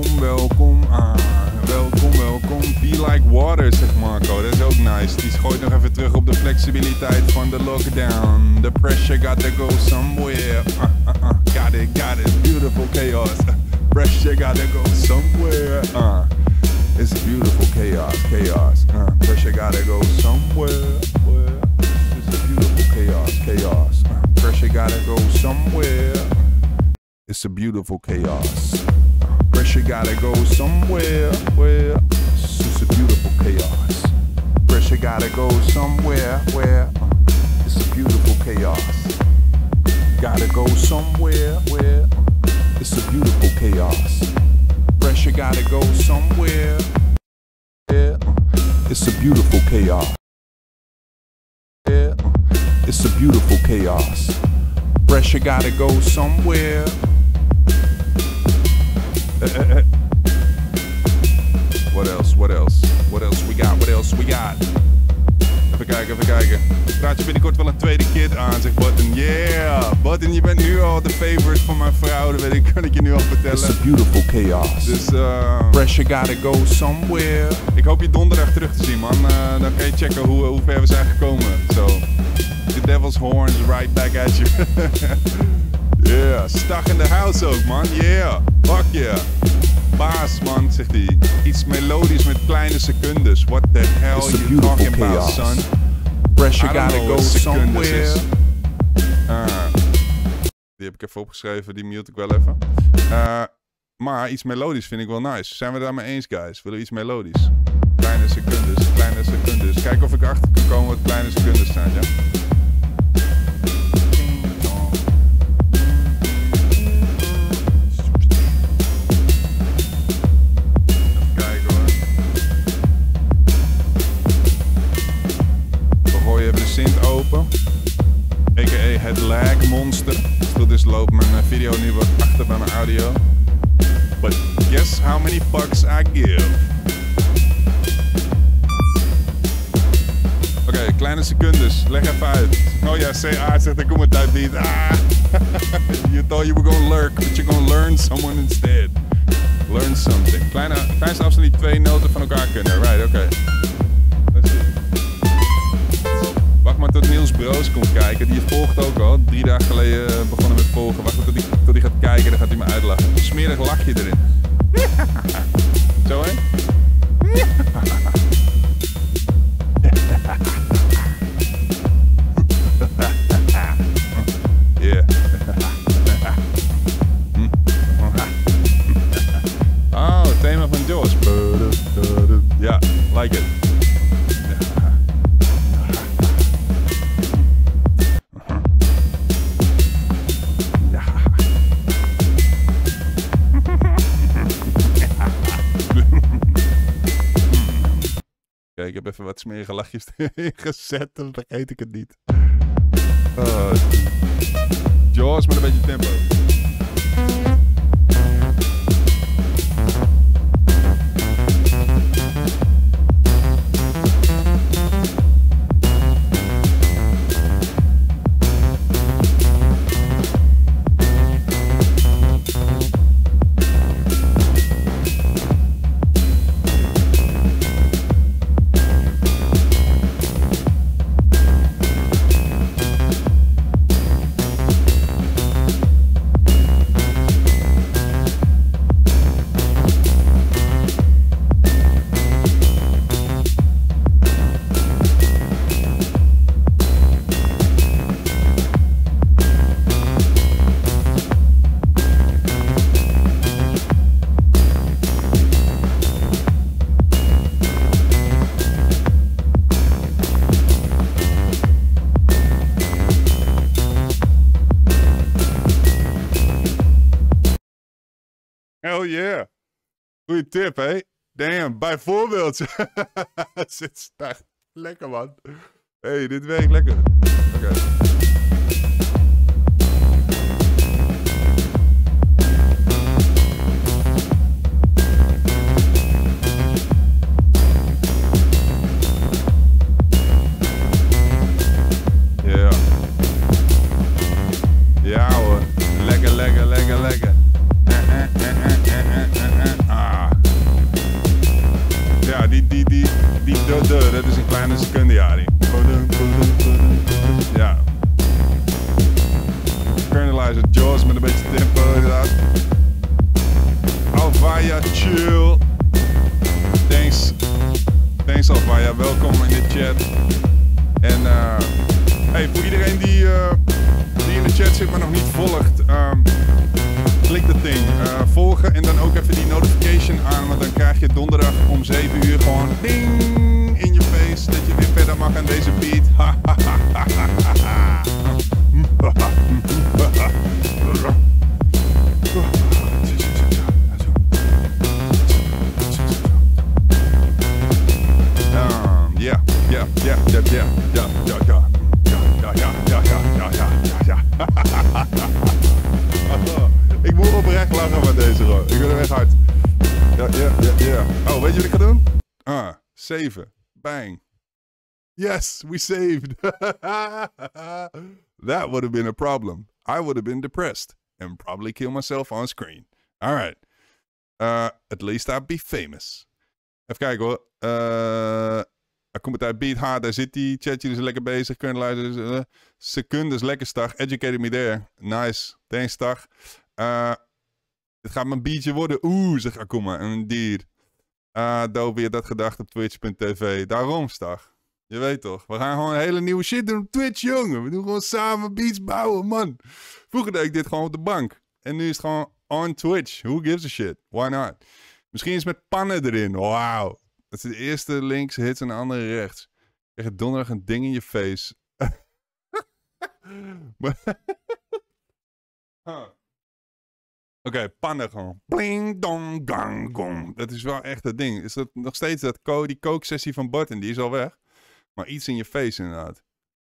Welkom. Be like water, zegt Marco. Dat is ook nice. Die gooit nog even terug op de flexibiliteit van de lockdown. The pressure got to go somewhere. Got it. Beautiful chaos. Pressure got to go somewhere. It's beautiful chaos. Pressure got to go somewhere. It's a beautiful chaos. Pressure got to go somewhere. It's a beautiful chaos. Pressure gotta go somewhere. Where? It's a beautiful chaos. Pressure gotta go somewhere. Where? It's a beautiful chaos. Gotta go somewhere. Where? It's a beautiful chaos. Pressure gotta go somewhere. Where? It's a beautiful chaos. Where? It's a beautiful chaos. Pressure gotta go somewhere. What else we got? Even kijken. Praat je binnenkort wel een tweede kid aan, zegt Button. Yeah! Button, je bent nu al de favorite van mijn vrouw. Dat kan ik je nu al vertellen. It's a beautiful chaos. Dus, Pressure gotta go somewhere. ik hoop je donderdag terug te zien, man. Dan kan je checken hoe ver we zijn gekomen. So, the devil's horns right back at you. Yeah, stag in the house ook, man. Yeah, fuck yeah. Baas, man, zegt hij. Iets melodisch met kleine secondes. What the hell It's a you beautiful talking about, chaos. son? Pressure I don't gotta know go what secondes somewhere. is. Die heb ik even opgeschreven, die mute ik wel even. Maar iets melodisch vind ik wel nice. Zijn we het daarmee eens, guys? Willen we iets melodisch? Kleine secondes. Kijk of ik erachter kan komen wat kleine secondes zijn, ja? Even kijken hoor. We gooien even de synth open. A.k.a. het lag monster. Dus loopt mijn video nu wat achter bij mijn audio. But guess how many fucks I give. Oké, kleine secondes. Leg even uit. Oh ja, CA zegt ik kom het uit niet. Ah. You thought you were gonna lurk, but you're gonna learn someone instead. Learn something. Kleinste afstand die twee noten van elkaar kunnen. Right, oké. Let's see. Wacht maar tot Niels Broos komt kijken. Die volgt ook al. 3 dagen geleden begonnen met volgen. Wacht maar tot hij gaat kijken. Dan gaat hij me uitlachen. Een smerig lachje erin. Zo hè? Yeah. Oh, het thema van Jaws. Ja, like it. Kijk, ik heb even wat smerige lachjes erin gezet, dan vergeet ik het niet. Jaws met een beetje tempo. Hell yeah. Goeie tip, hè? Damn, bijvoorbeeld. Zit start. Lekker, man. Hey, dit werkt lekker. Oké. Ja. Ja, hoor. Lekker, lekker, lekker, lekker. Ja, dat is een kleine seconde, ja. Ja. Kernelizer Jaws met een beetje tempo, inderdaad. Alvaya, chill. Thanks Alvaya, welkom in de chat. En hey, voor iedereen die in de chat zit maar nog niet volgt, klik dat ding, volgen en dan ook even die notification aan, want dan krijg je donderdag om 7 uur gewoon ding in je face dat je weer verder mag aan deze beat. Ik moet oprecht lachen met deze hoor. Ik ben er echt hard. Ja. Oh, weet je wat ik ga doen? 7. Bang. Yes, we saved. That would have been a problem. I would have been depressed and probably kill myself on screen. All right. At least I'd be famous. Even kijken hoor. Hij komt uit Beat Hard, daar zit die. Chatje is lekker bezig. Kunnen luisteren. Secondes, lekker Stag. Educated me there. Nice. Thanks Stag. Het gaat mijn beatje worden. Oeh, zegt Akuma. Een dier. Dope, je dat gedacht op twitch.tv. Daarom Stag. Je weet toch. We gaan gewoon een hele nieuwe shit doen op Twitch, jongen. We doen gewoon samen beats bouwen, man. Vroeger deed ik dit gewoon op de bank. En nu is het gewoon on Twitch. Who gives a shit? Why not? Misschien is met pannen erin. Wauw. Dat is de eerste links hits en de andere rechts. Je krijgt donderdag een ding in je face. Oké, pannen gewoon. Bling, dong, gang, gong. Dat is wel echt het ding. Is dat nog steeds die kooksessie van Button? Die is al weg. Maar iets in je face inderdaad.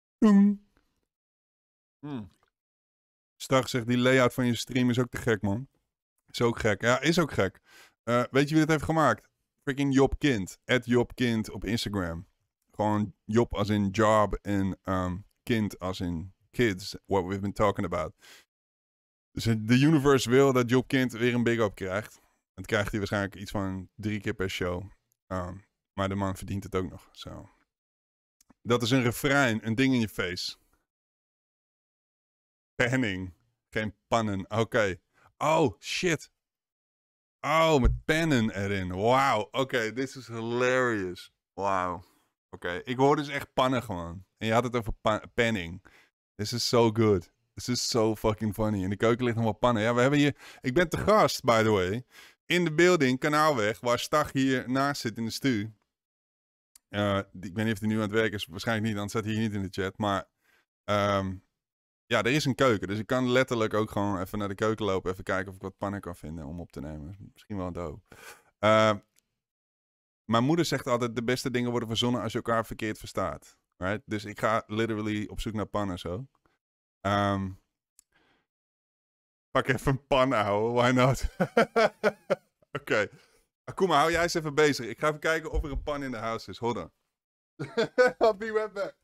Stag zegt, die layout van je stream is ook te gek, man. Is ook gek. Ja, is ook gek. Weet je wie dat heeft gemaakt? Freaking Job Kind. @Job Kind op Instagram. Gewoon Job als in job en kind als in kids. What we've been talking about. Dus de universe wil dat Job Kind weer een big up krijgt. Dat krijgt hij waarschijnlijk iets van 3 keer per show. Maar de man verdient het ook nog. So. Dat is een refrein. Een ding in je face. Penning. Geen pannen. Oké. Oh, shit. Oh, met pennen erin. Wauw. Oké, this is hilarious. Wauw. Oké, ik hoor dus echt pannen gewoon. En je had het over penning. This is so good. This is so fucking funny. In de keuken ligt nog wel pannen. Ja, we hebben hier... Ik ben te gast, by the way. In de building, Kanaalweg, waar Stag hier naast zit in de stu. Ik weet niet of hij nu aan het werk is. Waarschijnlijk niet, anders staat hij hier niet in de chat. Maar... ja, er is een keuken. Dus ik kan letterlijk ook gewoon even naar de keuken lopen. Even kijken of ik wat pannen kan vinden om op te nemen. Misschien wel dope. Mijn moeder zegt altijd, de beste dingen worden verzonnen als je elkaar verkeerd verstaat. Right? Dus ik ga literally op zoek naar pannen zo. Pak even een pan, ouwe. Why not? Oké. Akuma, hou jij eens even bezig. Ik ga even kijken of er een pan in de house is. Hold on. I'll be right back.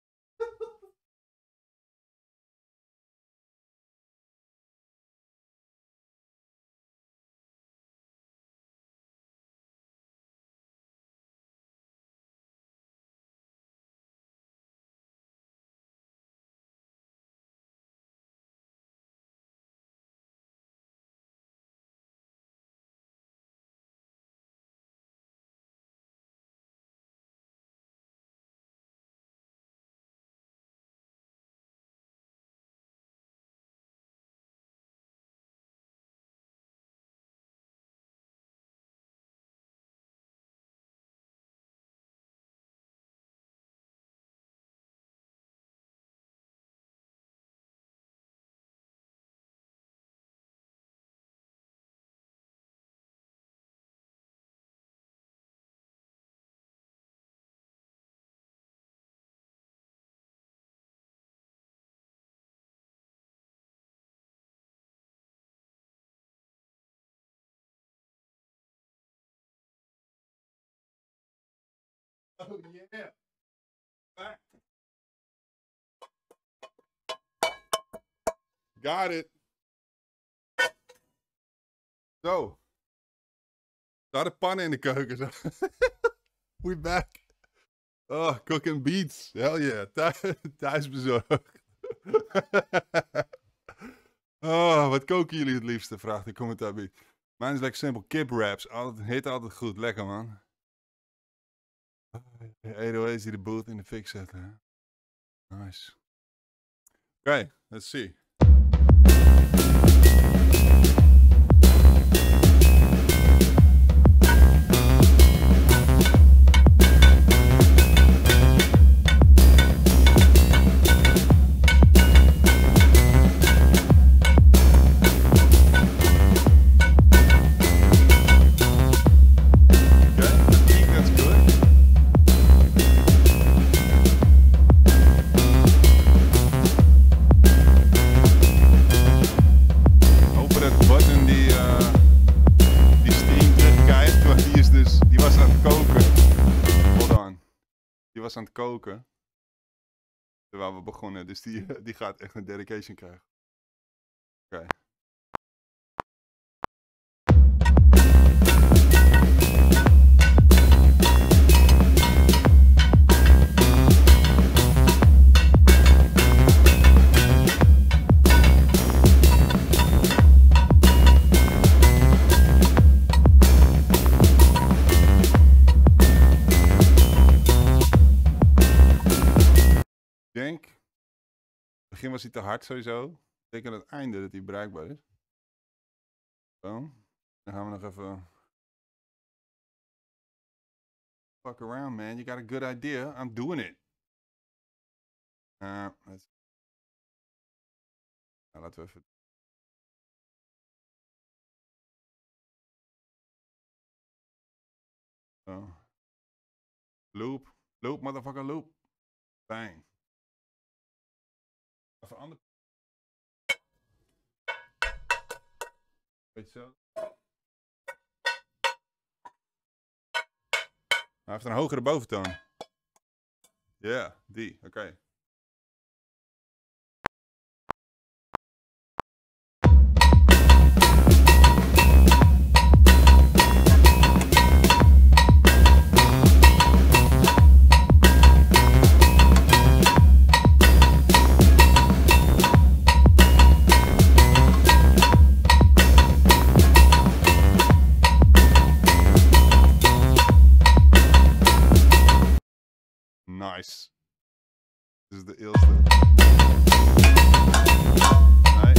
Oh yeah. Back. Got it. Zo. Daar de pannen in de keuken. We back. Oh, cooking beats. Hell yeah. Thuis bezorgd. Oh, wat koken jullie het liefste? Vraagt de commentaar bij. Mijn is lekker simpel. Kip wraps. Heet altijd goed. Lekker man. 808's die de boot in de fik zetten. Nice. Okay, let's see. was aan het koken. Terwijl we begonnen. Dus die gaat echt een dedication krijgen. Oké. Ik denk, in het begin was hij te hard sowieso. Ik denk aan het einde dat hij bereikbaar is. Zo, dan gaan we nog even... Fuck around, man. You got a good idea. I'm doing it. Laten we even... Loop. Loop, motherfucker, loop. Bang. Even ander. Weet je zo? Hij heeft een hogere boventoon. Ja, die. Oké. Nice. Dit is de eerste. Nice.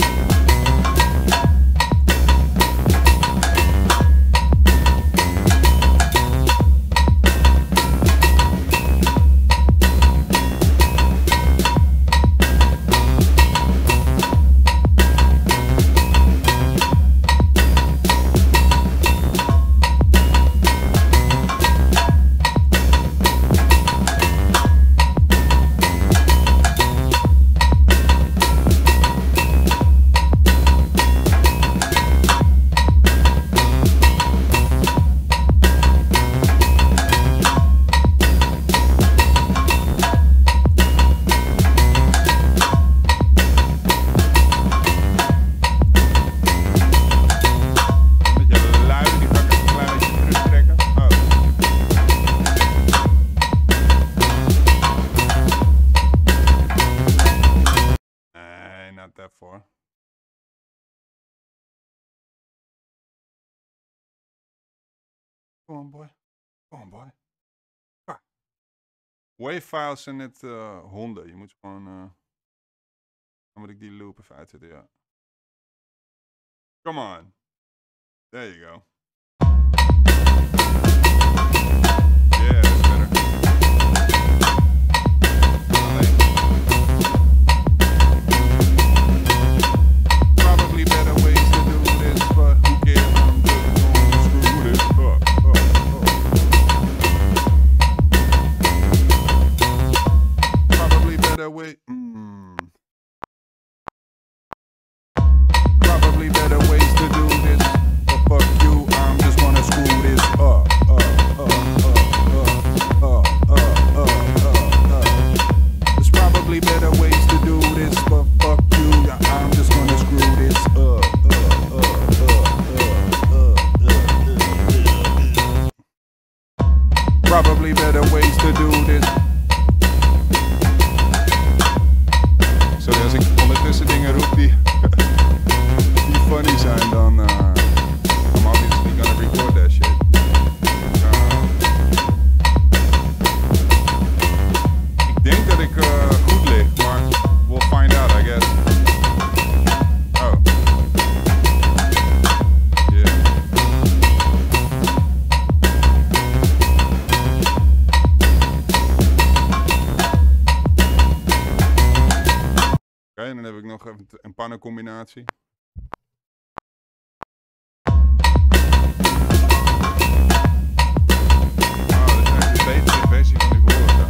Not that far. Come on, boy. Come on, boy. Ah. Wave files zijn net honden. Je moet gewoon... Dan moet ik die loop even uitzetten, ja. Come on. There you go. Yeah, that's better. Probably better ways to do this, but who cares? I'm just gonna screw this up. Probably better way. Probably better ways to do this, but fuck you. I'm just gonna screw this up. There's probably better ways to do this, but fuck you. I'm just gonna screw this up. Probably better ways to do this. Sorry als ik ondertussen dingen roep die funny zijn, dan I'm obviously gonna record that shit. Ik denk dat ik goed lig, maar we'll find out, I guess. Oh. Yeah. Oké, dan heb ik nog even een pannencombinatie. Betere versie van die woorden.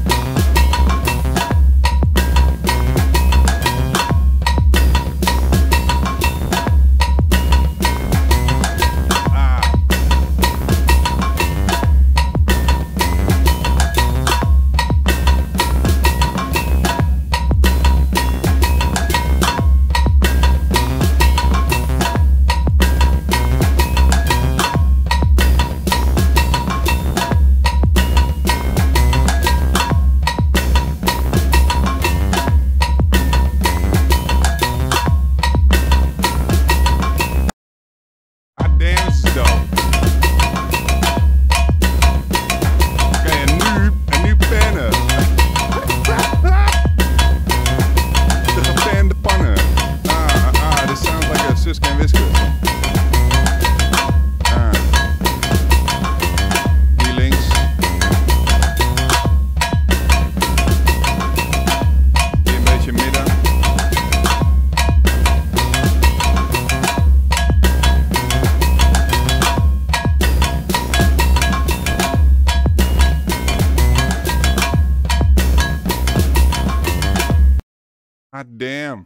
damn.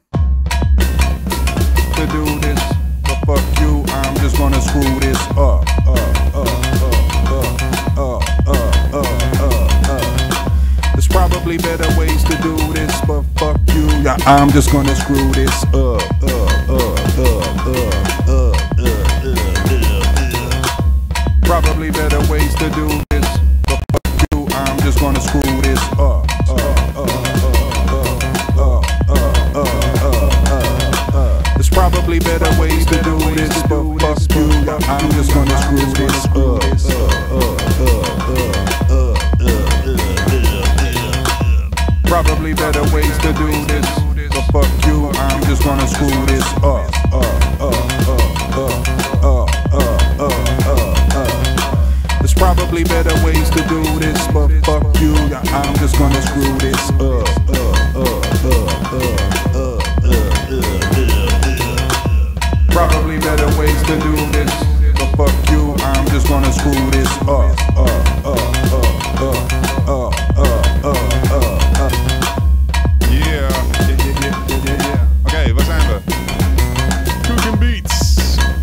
To do this, but fuck you, I'm just gonna screw this up. There's probably better ways to do this, but fuck you, yeah, I'm just gonna screw this up. Probably better ways to do this, but fuck you, I'm just gonna screw this up. There's probably better ways to do this, but fuck you, I'm just gonna screw this up. Probably better ways to do this, but fuck you, I'm just gonna screw this up. There's probably better ways to do this, but fuck you, I'm just gonna screw this up. Probably better ways to do this, but fuck you, I'm just gonna screw this up. Yeah. Oké, waar zijn we? Cooking Beats.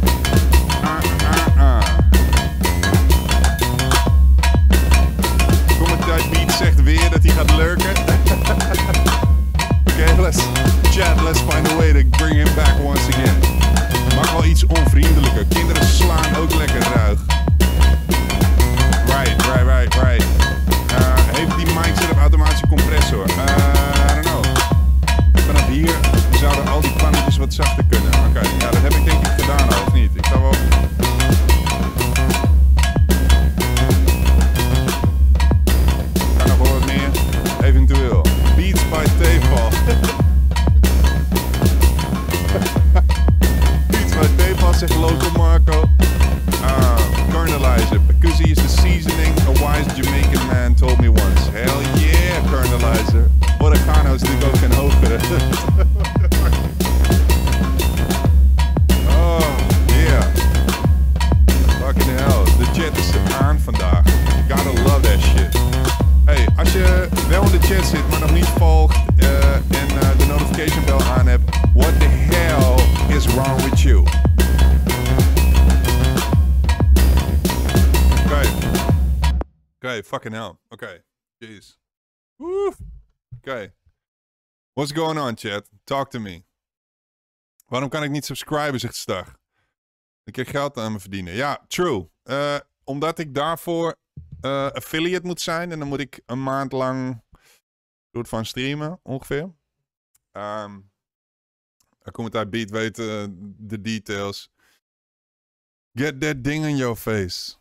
Commentary Beats zegt weer dat hij gaat lurken. Oké, let's find a way to bring him back once again. Mag wel iets onvriendelijker. Kinderen slaan ook lekker ruig. Right. Heeft die mic zit op automatische compressor? I don't know. Vanaf hier zouden al die plannetjes wat zachter kunnen. Oké, ja, dat heb ik denk ik gedaan al, of niet? Ik ga wel... Kan nog wel wat meer? Eventueel. Beats by Tefal. Beats by Tefal zegt Local Marco. Kernelizer. Because he is the seasoning, a wise Jamaican man told me once. Hell yeah, Kernelizer. Oregano is natuurlijk ook een hogere. Oh, yeah. Fucking hell. De chat is aan vandaag. Gotta love that shit. Hey, als je wel in de chat zit, maar nog niet volgt en de notification bell aan hebt, what the hell is wrong with you? Okay, fucking hell. Okay, jeez. Woo. Okay. What's going on, chat? Talk to me. Waarom kan ik niet subscriben, zegt Stag. Ik heb geld aan me verdienen. Ja, true. Omdat ik daarvoor affiliate moet zijn. En dan moet ik een maand lang soort van streamen, ongeveer. Commentaar Beat weet de details. Get that ding in your face.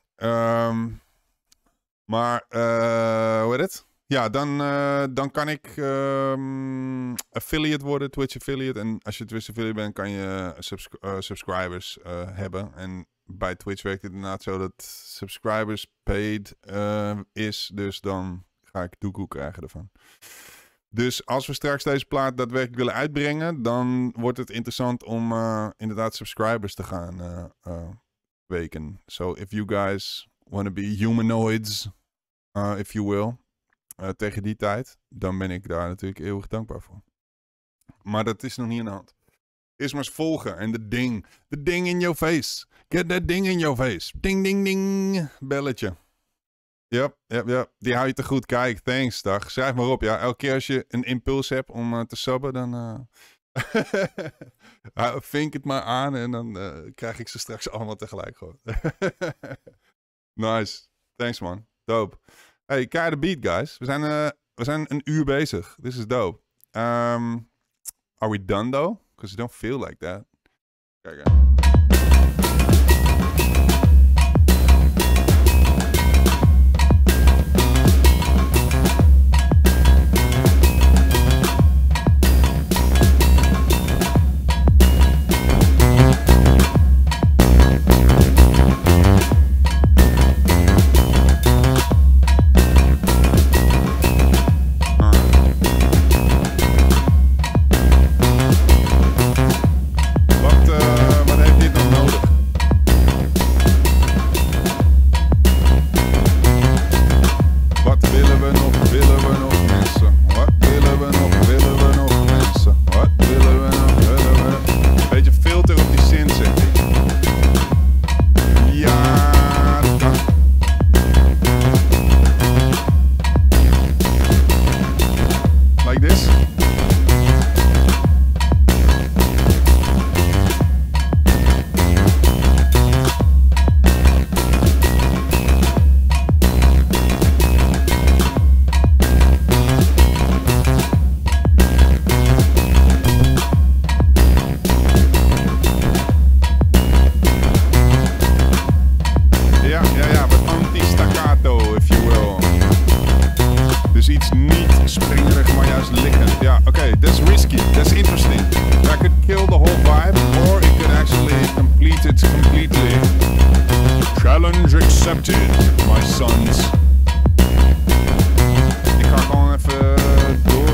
Maar, hoe heet het? Ja, dan kan ik affiliate worden, Twitch affiliate. En als je Twitch affiliate bent, kan je subscribers hebben. En bij Twitch werkt het inderdaad zo dat subscribers paid is. Dus dan ga ik doekoe krijgen ervan. Dus als we straks deze plaat daadwerkelijk willen uitbrengen, dan wordt het interessant om inderdaad subscribers te gaan weken. So if you guys want to be humanoids, if you will, tegen die tijd, dan ben ik daar natuurlijk eeuwig dankbaar voor. Maar dat is nog niet aan de hand. Eerst maar eens volgen en de ding in your face. Get that ding in your face. Ding, ding, ding. Belletje. Yep. Die hou je te goed. Kijk, thanks, dag. Schrijf maar op, ja. Elke keer als je een impuls hebt om te subben, dan vink het maar aan en dan krijg ik ze straks allemaal tegelijk gewoon. Nice. Thanks, man. Dope. Hey, kijk de beat, guys. We zijn een uur bezig. This is dope. Are we done, though? Because you don't feel like that. Kijk, accepted, my sons. Ik ga gewoon even door.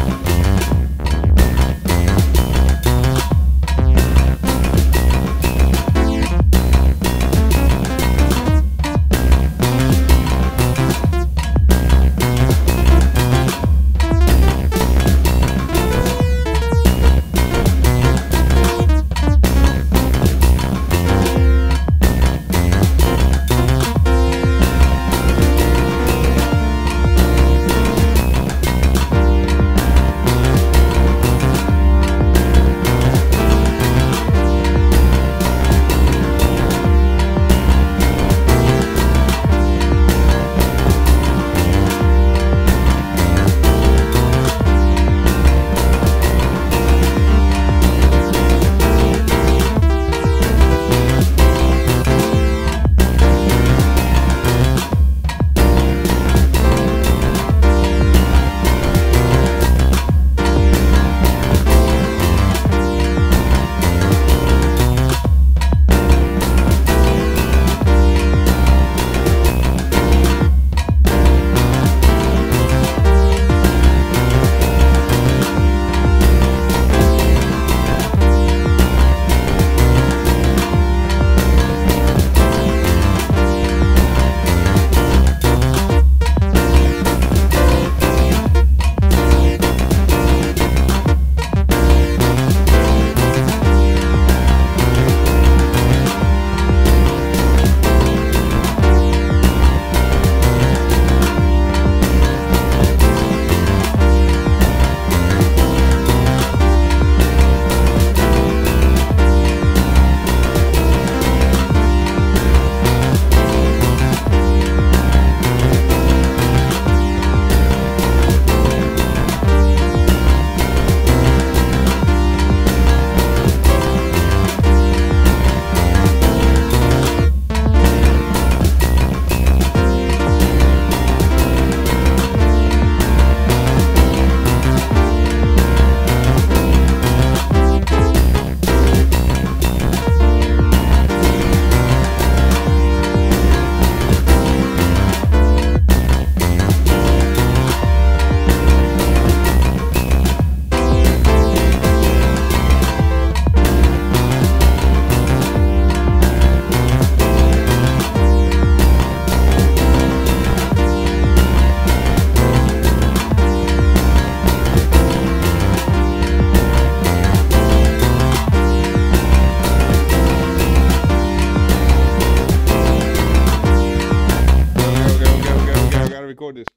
Record this.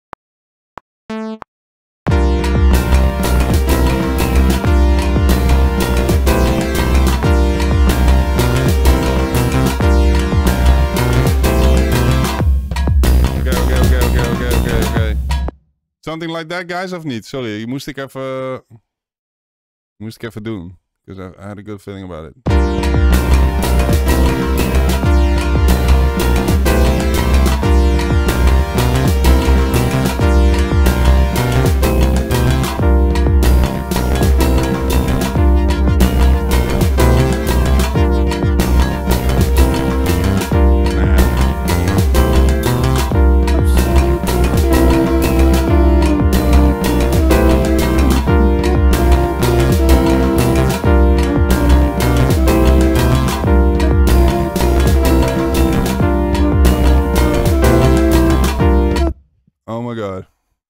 Okay. Something like that, guys, of niet? Sorry, moest ik even doen. Because I had a good feeling about it. Oh my god.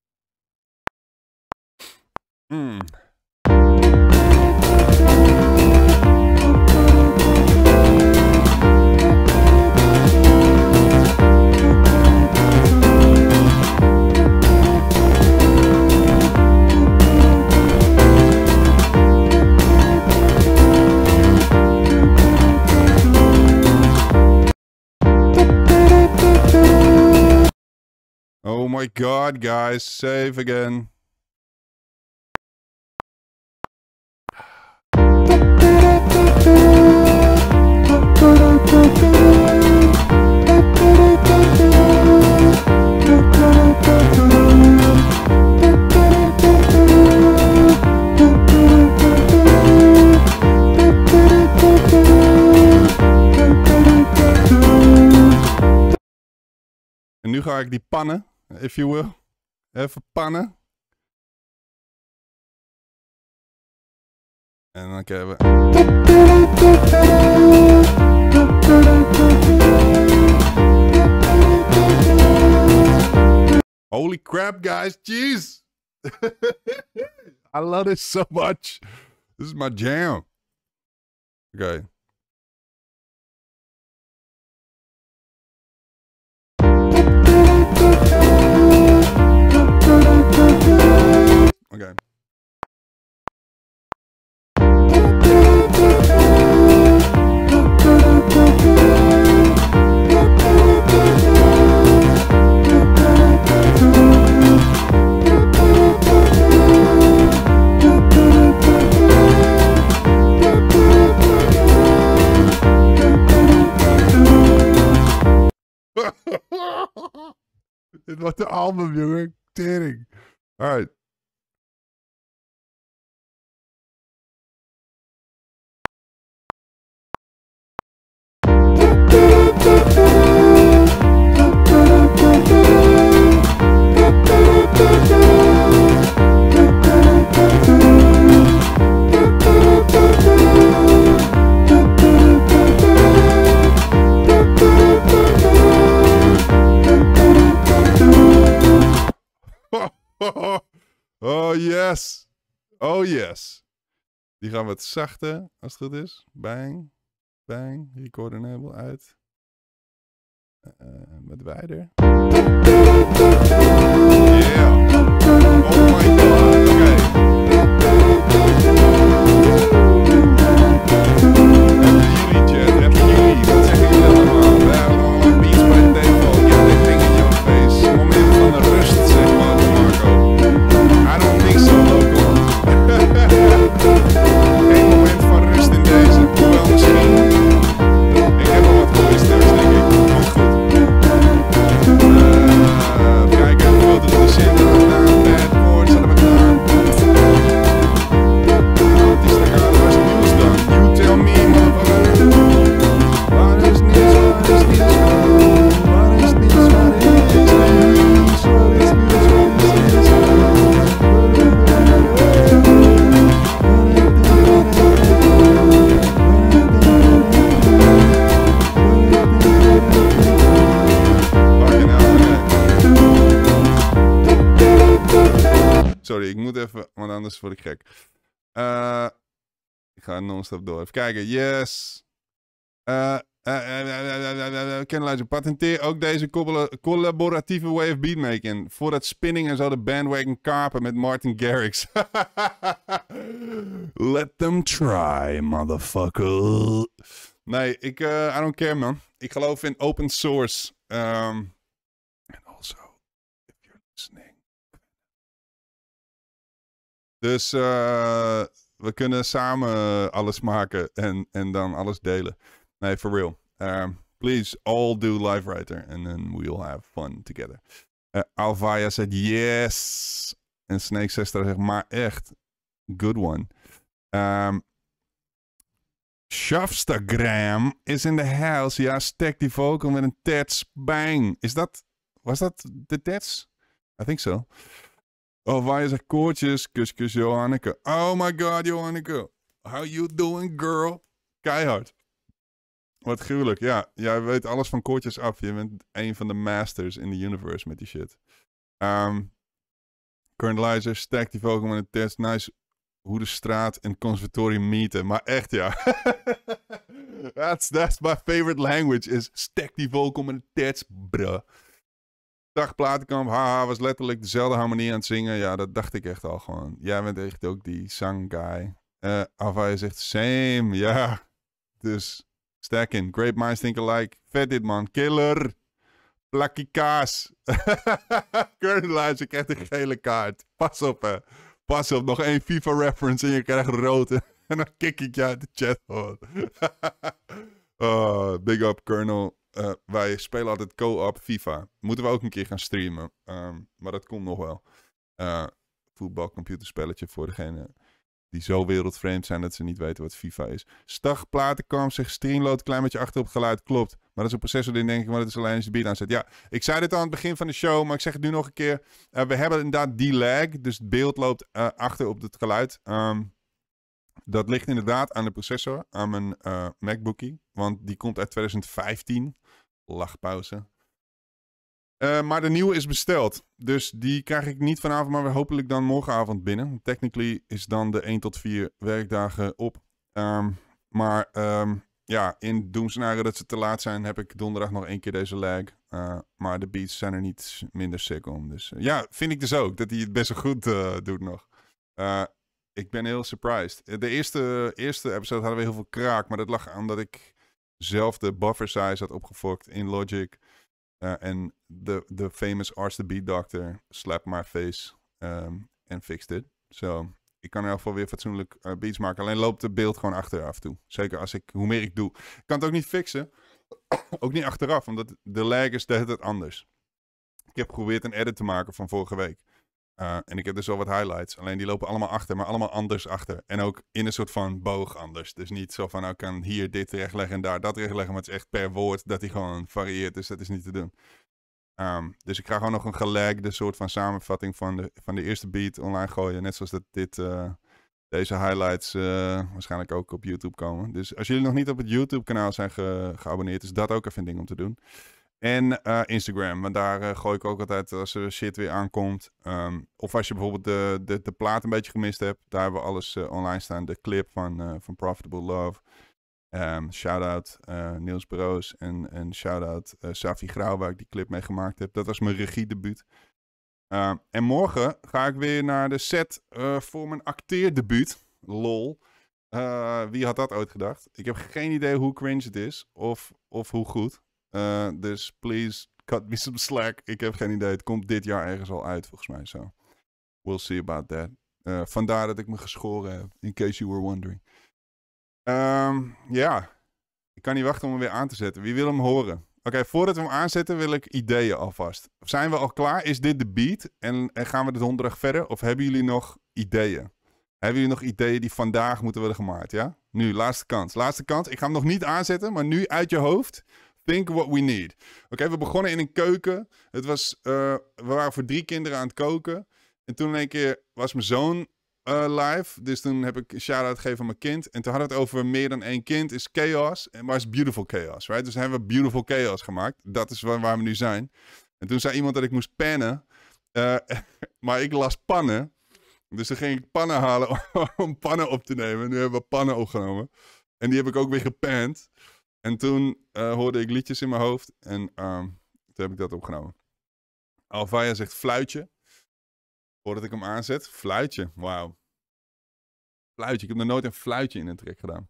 Oh my god, guys, save again. nu ga ik die pannen, if you will. Even pannen. En dan krijgen we... Holy crap, guys. Jeez. I love this so much. This is my jam. Okay. Okay. Dit wordt de album, jongen. Tering. Alright. Oh yes. Oh yes. Die gaan wat zachter, als het goed is. Bang. Bang. Record enable uit. Wat wijder. Yeah. Oh my god. Oké. Even jullie chat. Even jullie. Wat zeggen jullie allemaal? We hebben allemaal beats bij de table. Get that thing in your face. Moment van de rust, zeg maar, Marco. I don't think so, local. Geen moment van rust in deze. Hoewel misschien. Ik heb al wat geluisterd, denk ik. Komt goed. Kijken, filter de zin. Bad boards, hadden we gedaan. Wat is er aan? Waar is het nieuws dan? You tell me, motherfucker. Waar is nieuws? Waar is nieuws? Waar is nieuws? Waar is nieuws? Waar is nieuws? Sorry, ik moet even, want anders word ik gek. Ik ga non-stop door. Even kijken. Yes. Kenlijzer, patenteer ook deze collaboratieve way of beatmaking. Voordat Spinning en zo de bandwagon kapen met Martin Garrix. Let them try, motherfucker. Nee, I don't care, man. Ik geloof in open source. And also, if you're listening. Dus we kunnen samen alles maken en dan alles delen. Nee, for real. Please all do LiveWriter and then we'll have fun together. Alvaya said yes. En Snake Sister zegt maar echt. Good one. Shafstagram is in the house. Ja, stack die vocal met een tats. Bang. Was dat de tats? I think so. Oh, waar is er koortjes? Kus, Johanneke. Oh my god, Johanneke. How you doing, girl? Keihard. Wat gruwelijk. Ja, jij weet alles van koortjes af. Je bent een van de masters in the universe met die shit. Currentlizer, stack die vocal met een test. Nice hoe de straat en conservatorium meeten. Maar echt, ja. That's my favorite language is stack die vocal met een test, bruh. Dag Platenkamp, haha, was letterlijk dezelfde harmonie aan het zingen. Ja, dat dacht ik echt al gewoon. Jij bent echt ook die zangguy. Avaya zegt same, ja. Dus, stacking. Great minds think alike. Vet dit, man. Killer. Plakkie kaas. Currentlizer krijgt een gele kaart. Pas op, hè. Pas op, nog één FIFA reference en je krijgt rood. En dan kick ik je uit de chat. Big up, Colonel. Wij spelen altijd co-op FIFA. Moeten we ook een keer gaan streamen. Maar dat komt nog wel. Voetbalcomputerspelletje voor degene die zo wereldvreemd zijn dat ze niet weten wat FIFA is. Stag Platenkamp zegt streamload klein beetje achter op het geluid. Klopt. Maar dat is een processor die denk ik, maar dat is alleen als je de beat aanzet. Ja, ik zei dit al aan het begin van de show, maar ik zeg het nu nog een keer. We hebben inderdaad die lag, dus het beeld loopt achter op het geluid. Dat ligt inderdaad aan de processor, aan mijn MacBookie. Want die komt uit 2015. Lachpauze. Maar de nieuwe is besteld. Dus die krijg ik niet vanavond, maar hopelijk dan morgenavond binnen. Technically is dan de 1 tot 4 werkdagen op. Ja, in doemscenario dat ze te laat zijn, heb ik donderdag nog 1 keer deze lag. Maar de beats zijn er niet minder sick om. Dus ja, vind ik dus ook dat hij het best wel goed doet nog. Ik ben heel surprised. De eerste episode hadden we heel veel kraak, maar dat lag aan dat ik zelf de buffer size had opgefokt in Logic. En de famous Arts the Beat Doctor slapped my face en fixed it. So, ik kan in elk geval weer fatsoenlijk beats maken. Alleen loopt het beeld gewoon achter af en toe. Zeker hoe meer ik doe. Ik kan het ook niet fixen. Ook niet achteraf, omdat de lag is de hele tijd anders. Ik heb geprobeerd een edit te maken van vorige week. En ik heb dus wel wat highlights. Alleen die lopen allemaal achter, maar allemaal anders achter. En ook in een soort van boog anders. Dus niet zo van, nou, ik kan hier dit rechtleggen en daar dat rechtleggen. Maar het is echt per woord dat die gewoon varieert. Dus dat is niet te doen. Dus ik ga gewoon nog een gelagde soort van samenvatting van de eerste beat online gooien. Net zoals dat deze highlights waarschijnlijk ook op YouTube komen. Dus als jullie nog niet op het YouTube kanaal zijn geabonneerd, is dat ook even een ding om te doen. En Instagram, want daar gooi ik ook altijd als er shit weer aankomt. Of als je bijvoorbeeld de plaat een beetje gemist hebt. Daar hebben we alles online staan. De clip van Profitable Love. Shout-out Niels Broos en shout-out Safi Grauw, waar ik die clip mee gemaakt heb. Dat was mijn regiedebuut. En morgen ga ik weer naar de set voor mijn acteerdebuut. Lol. Wie had dat ooit gedacht? Ik heb geen idee hoe cringe het is of hoe goed. Dus please cut me some slack. Ik heb geen idee. Het komt dit jaar ergens al uit, volgens mij. So we'll see about that. Vandaar dat ik me geschoren heb. In case you were wondering. Ja. Ik kan niet wachten om hem weer aan te zetten. Wie wil hem horen? Oké, voordat we hem aanzetten wil ik ideeën alvast. Zijn we al klaar? Is dit de beat? En gaan we de donderdag verder? Of hebben jullie nog ideeën? Hebben jullie nog ideeën die vandaag moeten worden gemaakt? Ja? Nu, laatste kans. Laatste kans. Ik ga hem nog niet aanzetten, maar nu uit je hoofd. Think what we need. Oké, we begonnen in een keuken. Het was, we waren voor 3 kinderen aan het koken. En toen in één keer was mijn zoon live. Dus toen heb ik een shout-out gegeven aan mijn kind. En toen hadden we het over meer dan 1 kind. Is chaos. Maar is beautiful chaos, right? Dus hebben we beautiful chaos gemaakt. Dat is waar we nu zijn. En toen zei iemand dat ik moest pennen. Maar ik las pannen. Dus toen ging ik pannen halen om pannen op te nemen. Nu hebben we pannen opgenomen. En die heb ik ook weer gepand. En toen hoorde ik liedjes in mijn hoofd. En toen heb ik dat opgenomen. Alvaya zegt fluitje. Voordat ik hem aanzet. Fluitje. Wauw. Fluitje. Ik heb nog nooit een fluitje in een track gedaan.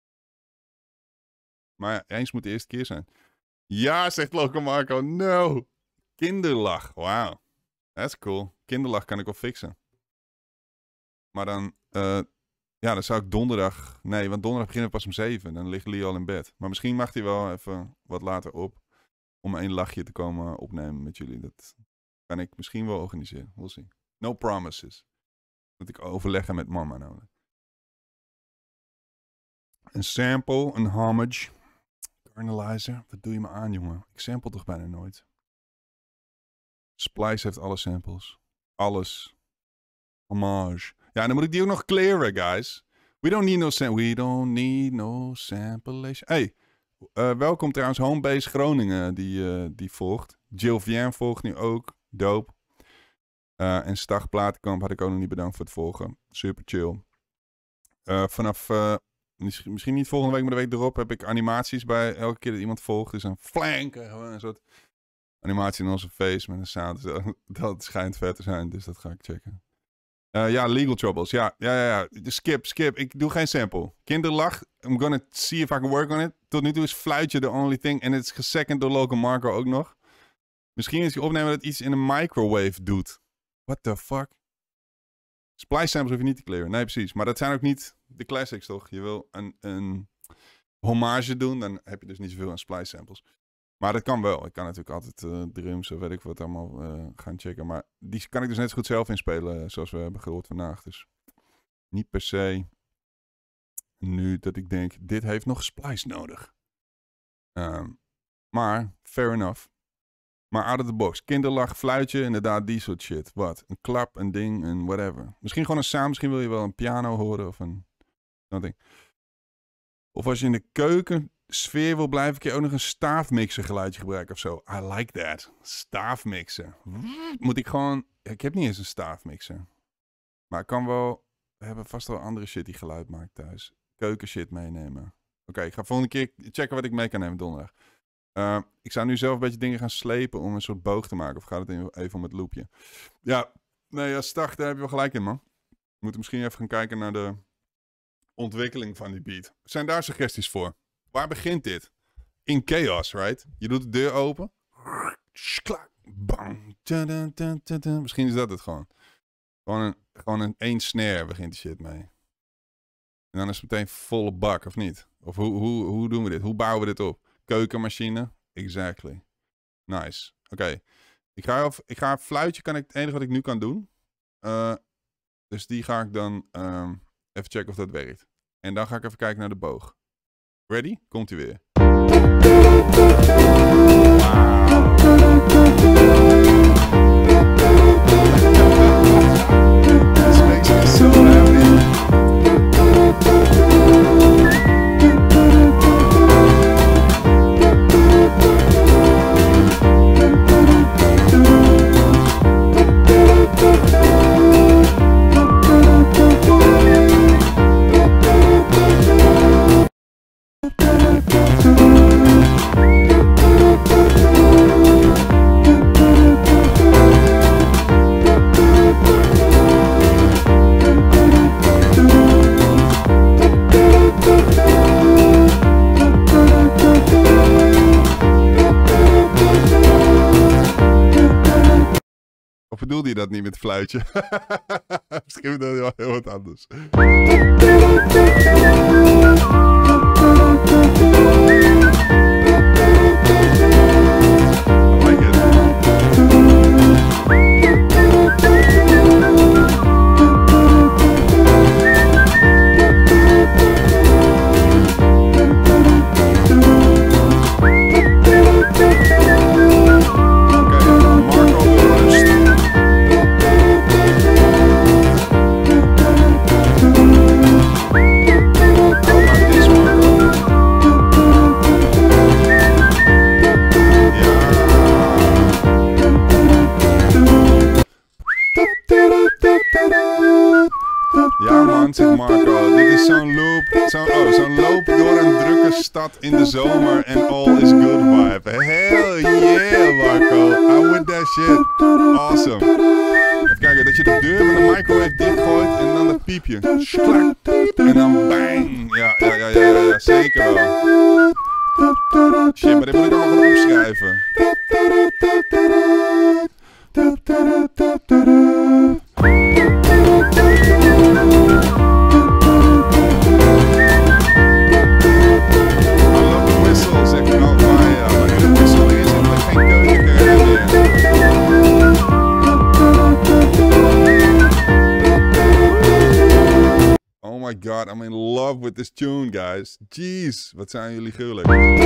Maar ja, eens moet de eerste keer zijn. Ja, zegt Loco Marco. No. Kinderlach. Wauw. That's cool. Kinderlach kan ik wel fixen. Maar dan... ja, dan zou ik donderdag... Nee, want donderdag beginnen we pas om 7. Dan ligt Leo al in bed. Maar misschien mag hij wel even wat later op. Om 1 lachje te komen opnemen met jullie. Dat kan ik misschien wel organiseren. We'll see. No promises. Dat ik overleggen met mama nodig. Een sample, een homage. Kernelizer. Wat doe je me aan, jongen? Ik sample toch bijna nooit. Splice heeft alle samples. Alles. Homage. Ja, en dan moet ik die ook nog clearen, guys. We don't need no sampleation. Hey, welkom trouwens, Homebase Groningen die volgt. Jill Vien volgt nu ook. Dope. En Stag Platenkamp had ik ook nog niet bedankt voor het volgen. Super chill. Vanaf, misschien niet volgende week, maar de week erop heb ik animaties bij elke keer dat iemand volgt. Dus een flank, gewoon een soort animatie in onze face met een sound. Dat schijnt vet te zijn, dus dat ga ik checken. Ja, Legal Troubles. Ja. Skip. Ik doe geen sample. Kinderlach. I'm gonna see if I can work on it. Tot nu toe is fluitje the only thing. En het is gesecond door Loco Marco ook nog. Misschien is die opnemen dat iets in een microwave doet. What the fuck? Splice samples hoef je niet te clearen. Nee, precies. Maar dat zijn ook niet de classics, toch? Je wil een hommage doen. Dan heb je dus niet zoveel aan splice samples. Maar dat kan wel. Ik kan natuurlijk altijd drums of weet ik wat allemaal gaan checken. Maar die kan ik dus net zo goed zelf inspelen zoals we hebben gehoord vandaag. Dus Niet per se nu dat ik denk, dit heeft nog splice nodig. Maar, fair enough. Maar out of the box. Kinderlach, fluitje, inderdaad, die soort shit. Wat? Een klap, een ding, een whatever. Misschien gewoon een sound. Misschien wil je wel een piano horen of een... Nothing. Of als je in de keukensfeer wil blijven, kun je ook nog een staafmixer geluidje gebruiken of zo. I like that. Staafmixer. Moet ik gewoon... Ik heb niet eens een staafmixer. Maar ik kan wel... We hebben vast wel andere shit die geluid maakt thuis. Keukenshit meenemen. Oké, ik ga volgende keer checken wat ik mee kan nemen donderdag. Ik zou nu zelf een beetje dingen gaan slepen om een soort boog te maken. Of gaat het even om het loopje? Ja, nee, als start, daar heb je wel gelijk in, man. We moeten misschien even gaan kijken naar de ontwikkeling van die beat. Zijn daar suggesties voor? Waar begint dit? In chaos, right? Je doet de deur open. Bang. Misschien is dat het gewoon. Gewoon een één snare begint die shit mee. En dan is het meteen volle bak, of niet? Of hoe doen we dit? Hoe bouwen we dit op? Keukenmachine? Exactly. Nice. Oké. Ik ga fluitje, het enige wat ik nu kan doen. Dus die ga ik dan even checken of dat werkt. En dan ga ik even kijken naar de boog. Ready? Komt hij weer. This makes me so happy. Of bedoelde je dat niet met het fluitje? Misschien bedoelde je wel heel wat anders. I like it. Ja man, zegt Marco. Dit is zo'n loop. Zo'n loop door een drukke stad in de zomer en all is good vibe. Hell yeah, Marco. I'm with that shit. Awesome. Even kijken, dat je de deur van de microwave dichtgooit en dan dat piepje. Sklak. En dan bang. Ja, zeker wel. Shit, maar dit moet ik allemaal gaan opschrijven. Oh my god, I'm in love with this tune, guys. Jeez, wat zijn jullie gruwelijk.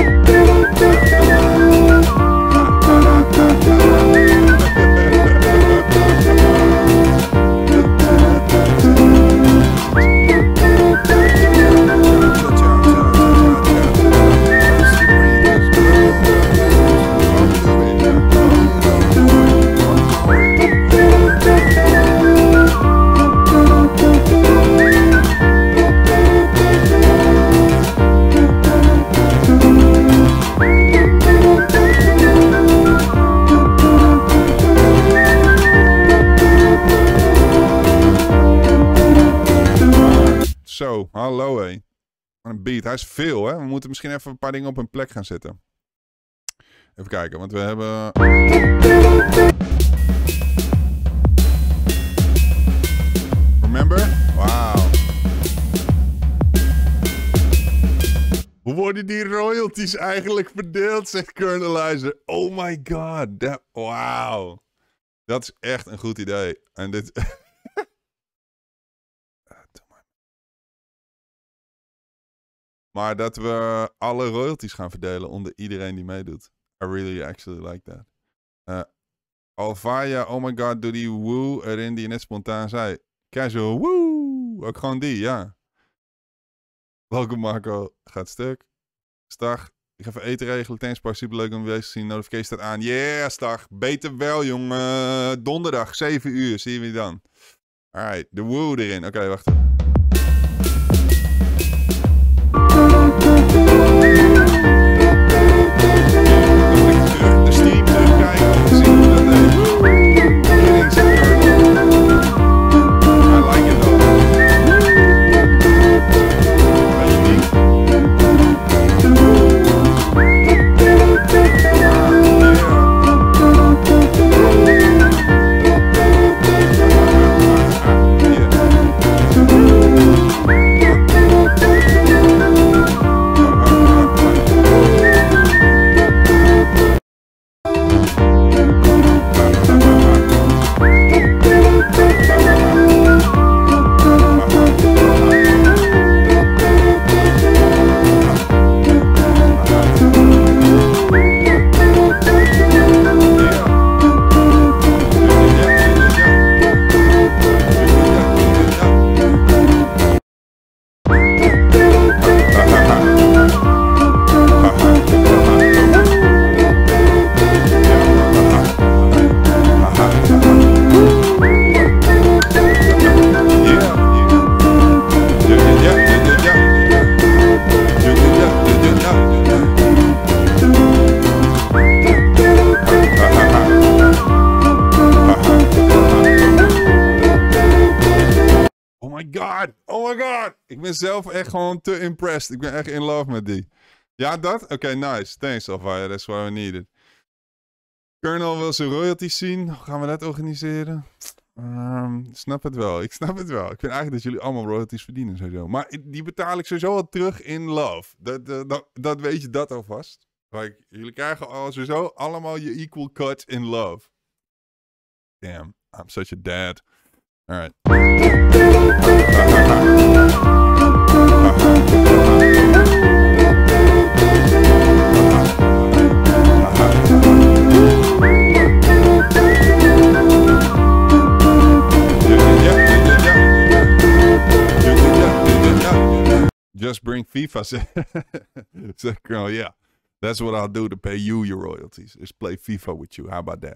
Zo, hallo hé. Wat een beat. Hij is veel hè. We moeten misschien even een paar dingen op hun plek gaan zetten. Even kijken, want we hebben... Remember? Wauw. Hoe worden die royalties eigenlijk verdeeld, zegt Kernelizer. Oh my god. Wauw. Dat is echt een goed idee. En dit... Doe maar Maar dat we alle royalties gaan verdelen onder iedereen die meedoet. I really actually like that. Alvaya, oh my god, doe die woo erin die je net spontaan zei. Casual, woo! Ook gewoon die, ja. Welkom Marco, gaat stuk. Stag, ik ga even eten regelen. Thanks, paar superleuk om weer te zien. Notification staat aan. Yeah, Stag. Beter wel, jongen. Donderdag, 7 uur. Zie je wie dan. Alright, de woo erin. Oké, wacht even. De stream terugkijken om te zien hoe dat deed. Kidding, zegt Colonel. I like it though. Beetje niet. Oh my god! Ik ben zelf echt gewoon te impressed. Ik ben echt in love met die. Ja, dat? Oké, nice. Thanks, Alvaya. That's what we needed. Colonel wil zijn royalties zien. Hoe gaan we dat organiseren? Snap het wel. Ik snap het wel. Ik vind eigenlijk dat jullie allemaal royalties verdienen sowieso. Maar die betaal ik sowieso al terug in love. Dat weet je dat alvast. Like, jullie krijgen al sowieso allemaal je equal cut in love. Damn, I'm such a dad. Alright. Just bring FIFA. Said Colonel, yeah. That's what I'll do to pay you your royalties. Is play FIFA with you. How about that?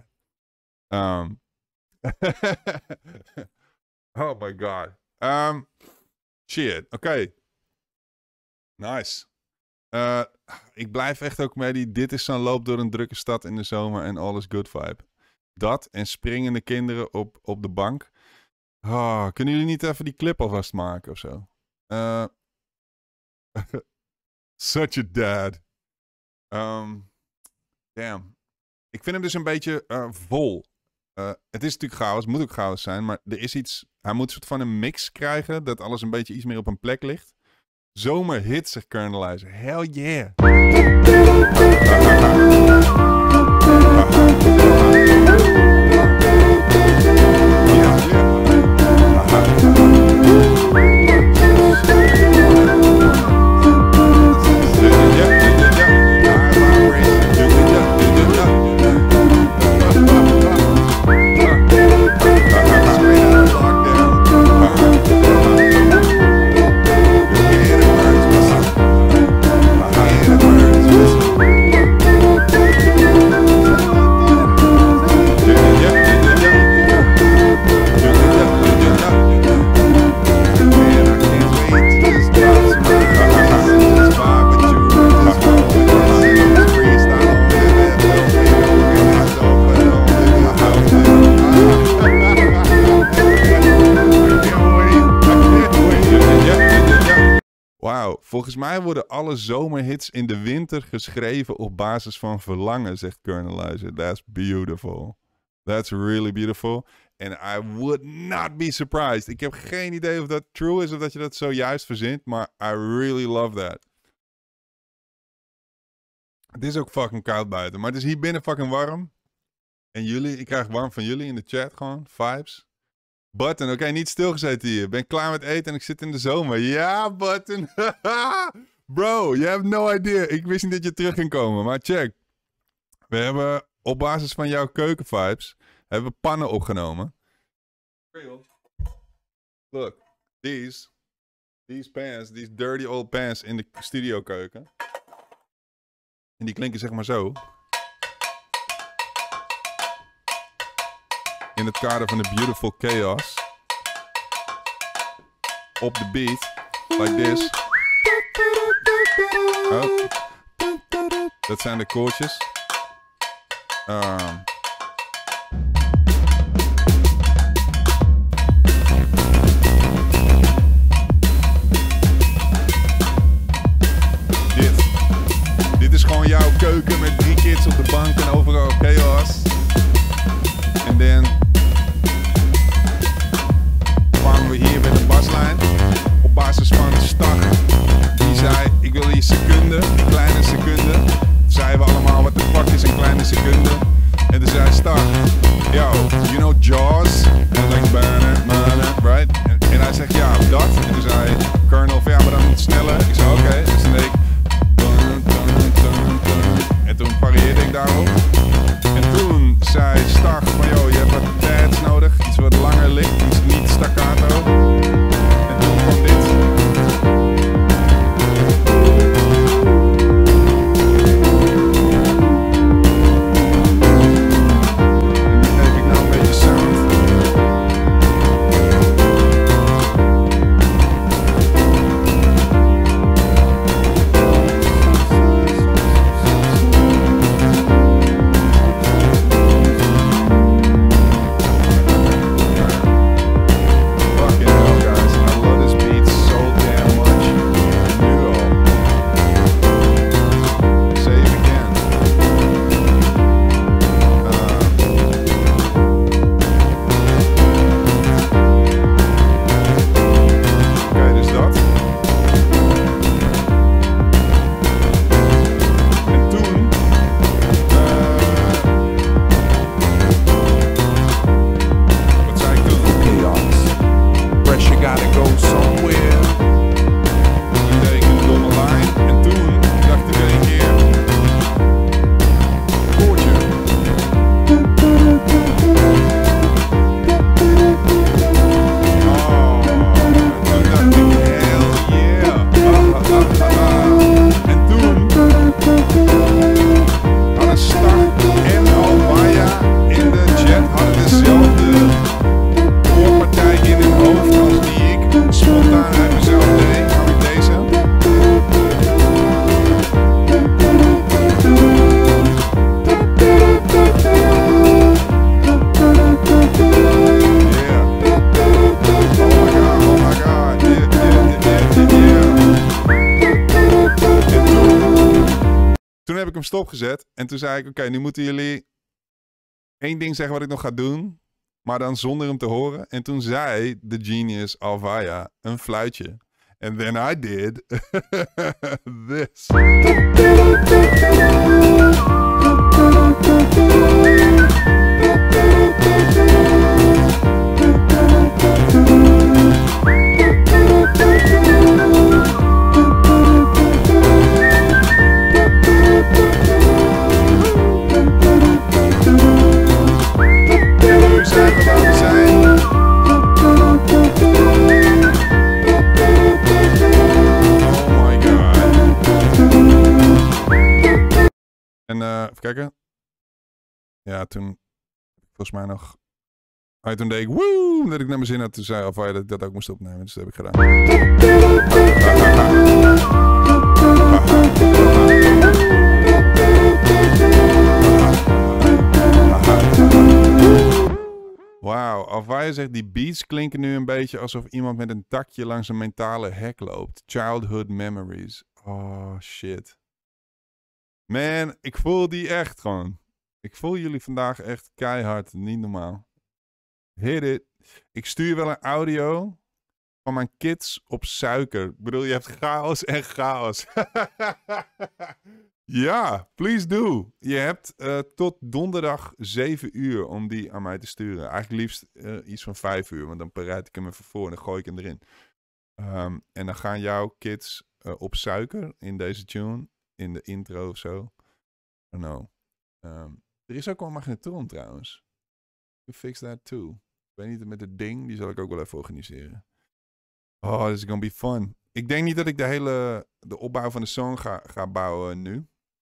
Oh my god. Shit. Oké. Nice. Ik blijf echt ook met die dit is zo'n loop door een drukke stad in de zomer en all is good vibe. Dat en springende kinderen op de bank. Oh, kunnen jullie niet even die clip alvast maken of zo? Such a dad. Damn. Ik vind hem dus een beetje vol. Het is natuurlijk chaos, moet ook chaos zijn, maar er is iets... Hij moet een soort van een mix krijgen, dat alles een beetje iets meer op een plek ligt. Zomerhit, zegt Colonelizer. Hell yeah. Wauw, volgens mij worden alle zomerhits in de winter geschreven op basis van verlangen, zegt Colonelizer. That's beautiful. That's really beautiful. And I would not be surprised. Ik heb geen idee of dat true is of dat je dat zojuist verzint, maar I really love that. Het is ook fucking koud buiten, maar het is hier binnen fucking warm. En jullie, ik krijg warm van jullie in de chat gewoon, vibes. Button, oké, niet stilgezeten hier. Ben klaar met eten en ik zit in de zomer. Ja, Button. Bro, you have no idea. Ik wist niet dat je terug ging komen, maar check. We hebben op basis van jouw keukenvibes hebben we pannen opgenomen. Look, these pans, these dirty old pans in de studiokeuken. En die klinken zeg maar zo. In het kader van de Beautiful Chaos. Op de beat. Like this. Oh. Dat zijn de koortjes. Dit is gewoon jouw keuken met 3 kids op de bank en overal chaos. En dan kwamen we hier bij de baslijn. Op basis van de start. Die zei, ik wil die seconde, die kleine seconde. Toen zeiden we allemaal, wat de fuck is een kleine seconde? En toen zei Start, yo, you know Jaws? En like, right? En hij zegt, ja, dat. En toen zei Colonel, ja, maar dan moet het sneller. Ik zei, oké. Dus toen deed ik... En toen varieerde ik daarop. En toen zei Start van, yo, je hebt wat pads nodig. Iets wat langer ligt, iets niet staccato. En toen kwam dit. Toen heb ik hem stopgezet en toen zei ik, oké, nu moeten jullie 1 ding zeggen wat ik nog ga doen, maar dan zonder hem te horen. En toen zei de genius Alvaya een fluitje. And then I did this. Nu zijn we waar we zijn. Oh my god. En even kijken. Ja, toen volgens mij nog. Toen deed ik woe, omdat ik naar mijn zin had. Toen zei Alvaya dat ik dat ook moest opnemen. Dus dat heb ik gedaan. Wauw, Alvaya zegt die beats klinken nu een beetje alsof iemand met een takje langs een mentale hek loopt. Childhood memories. Oh shit. Man, ik voel die echt gewoon. Ik voel jullie vandaag echt keihard. Niet normaal. Hit it. Ik stuur wel een audio van mijn kids op suiker. Ik bedoel, je hebt chaos en chaos. Ja, please do. Je hebt tot donderdag 7 uur om die aan mij te sturen. Eigenlijk liefst iets van 5 uur, want dan bereid ik hem even voor en dan gooi ik hem erin. En dan gaan jouw kids op suiker in deze tune. In de intro of zo. I don't know. Er is ook wel een magnetron trouwens. You fix that too. Ik weet niet, met het ding, die zal ik ook wel even organiseren. Oh, this is gonna be fun. Ik denk niet dat ik de opbouw van de song ga bouwen nu.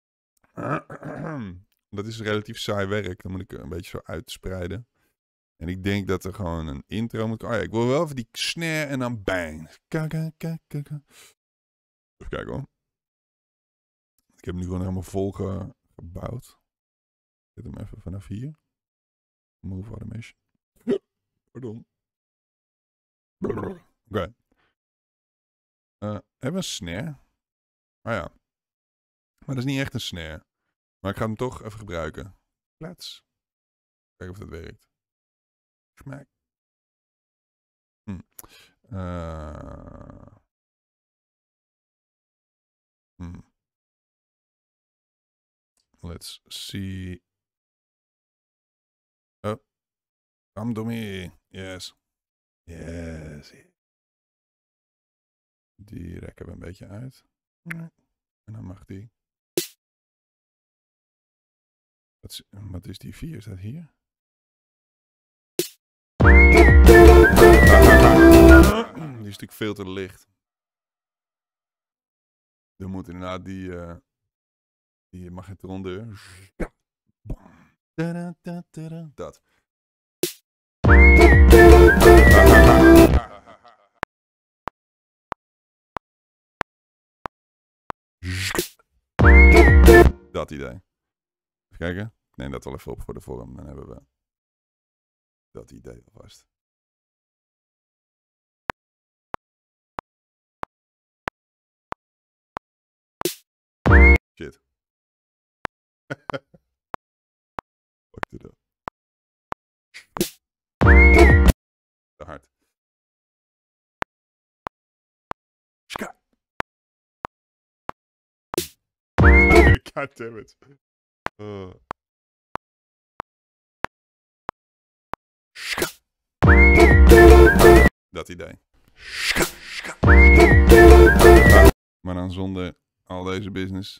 Dat is relatief saai werk. Dan moet ik een beetje zo uitspreiden. En ik denk dat er gewoon een intro moet komen. Oh ja, ik wil wel even die snare en dan bang. Even kijken hoor. Ik heb hem nu gewoon helemaal vol gebouwd. Ik zet hem even vanaf hier. Move automation. Pardon. Oké. Hebben we een snare? Oh ja. Maar dat is niet echt een snare. Maar ik ga hem toch even gebruiken. Plats. Kijken of dat werkt. Smack. Let's see. Oh. Come to me. Yes. Yes. Die rekken we een beetje uit. En dan mag die. Wat is die 4? Is dat hier? Die is natuurlijk veel te licht. Dan moet inderdaad die magnetrondeur. Dat. Dat idee. Even kijken. Ik neem dat wel even op voor de vorm. Dan hebben we dat idee alvast. Shit. Fuck dit up. Te hard. God damn it. Dat idee. Maar dan zonder al deze business.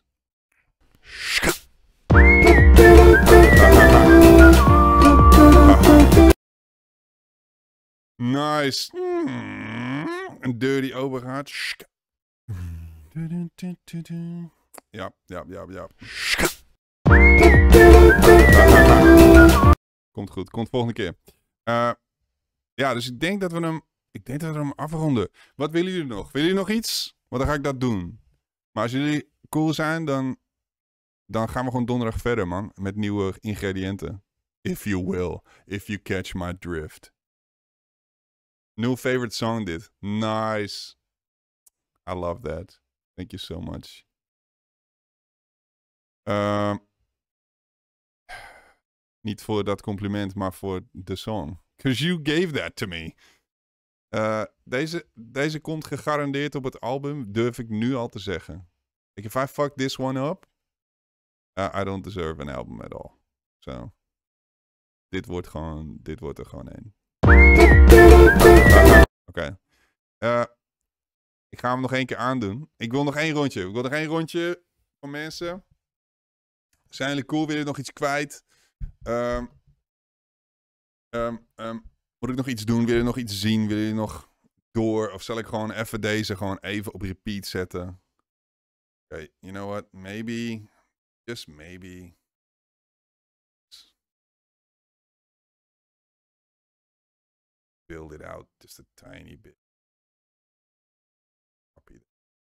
Nice. Een dirty overgaat. Ja. Komt goed. Komt volgende keer. Ja, dus ik denk dat we hem afronden. Wat willen jullie nog? Willen jullie nog iets? Want dan ga ik dat doen. Maar als jullie cool zijn, dan gaan we gewoon donderdag verder, man. Met nieuwe ingrediënten. If you will. If you catch my drift. New favorite song dit. Nice. I love that. Thank you so much. Niet voor dat compliment, maar voor de song. Because you gave that to me. Deze komt gegarandeerd op het album, durf ik nu al te zeggen. If I fuck this one up, I don't deserve an album at all. So, dit wordt er gewoon één. Oké. Ik ga hem nog 1 keer aandoen. Ik wil nog 1 rondje. Van mensen. Zijn jullie cool? Willen jullie nog iets kwijt? Moet ik nog iets doen? Willen jullie nog iets zien? Willen jullie nog door? Of zal ik gewoon even deze gewoon even op repeat zetten? Oké, you know what? Maybe. Just maybe. Build it out just a tiny bit. Copy that.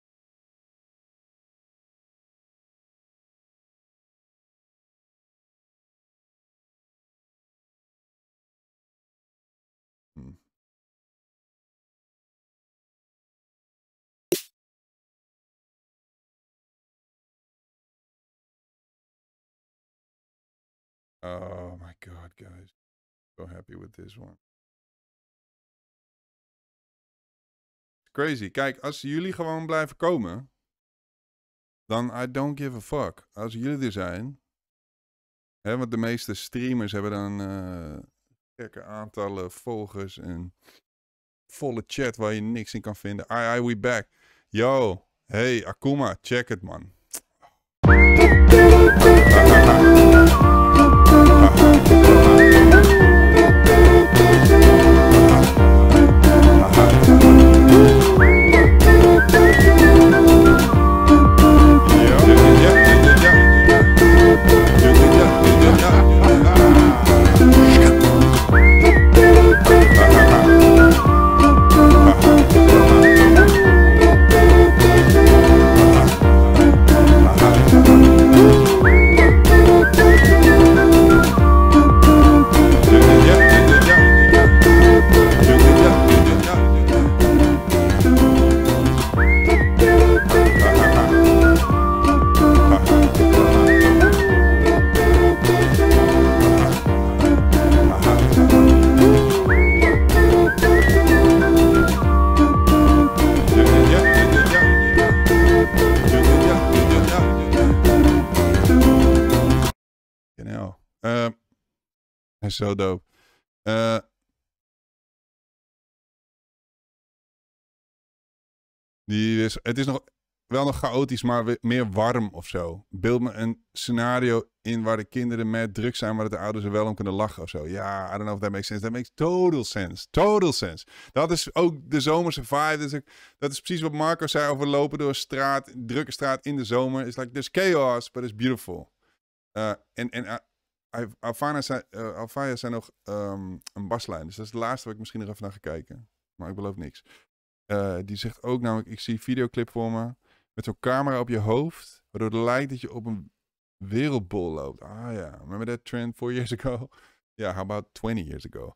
Oh my God, guys. So happy with this one. It's crazy. Kijk, als jullie gewoon blijven komen, dan I don't give a fuck. Als jullie er zijn, hè, want de meeste streamers hebben dan gekke aantallen volgers en volle chat waar je niks in kan vinden. We back. Yo, Hey, Akuma, check het, man. Hij is zo dope. Het is wel nog chaotisch, maar meer warm of zo. Beeld me een scenario in waar de kinderen met druk zijn, maar dat de ouders er wel om kunnen lachen of zo. Ja, I don't know if that makes sense. That makes total sense. Total sense. Dat is ook de zomerse vibe. Dat is precies wat Marco zei over lopen door een straat, een drukke straat in de zomer. It's like, there's chaos, but it's beautiful. Alfaya zei nog een baslijn. Dus dat is het laatste wat ik misschien nog even naar ga kijken. Maar ik beloof niks. Die zegt ook namelijk, ik zie een videoclip voor me. Met zo'n camera op je hoofd. Waardoor het lijkt dat je op een wereldbol loopt. Ah ja, remember that trend 4 years ago? Yeah, how about 20 years ago?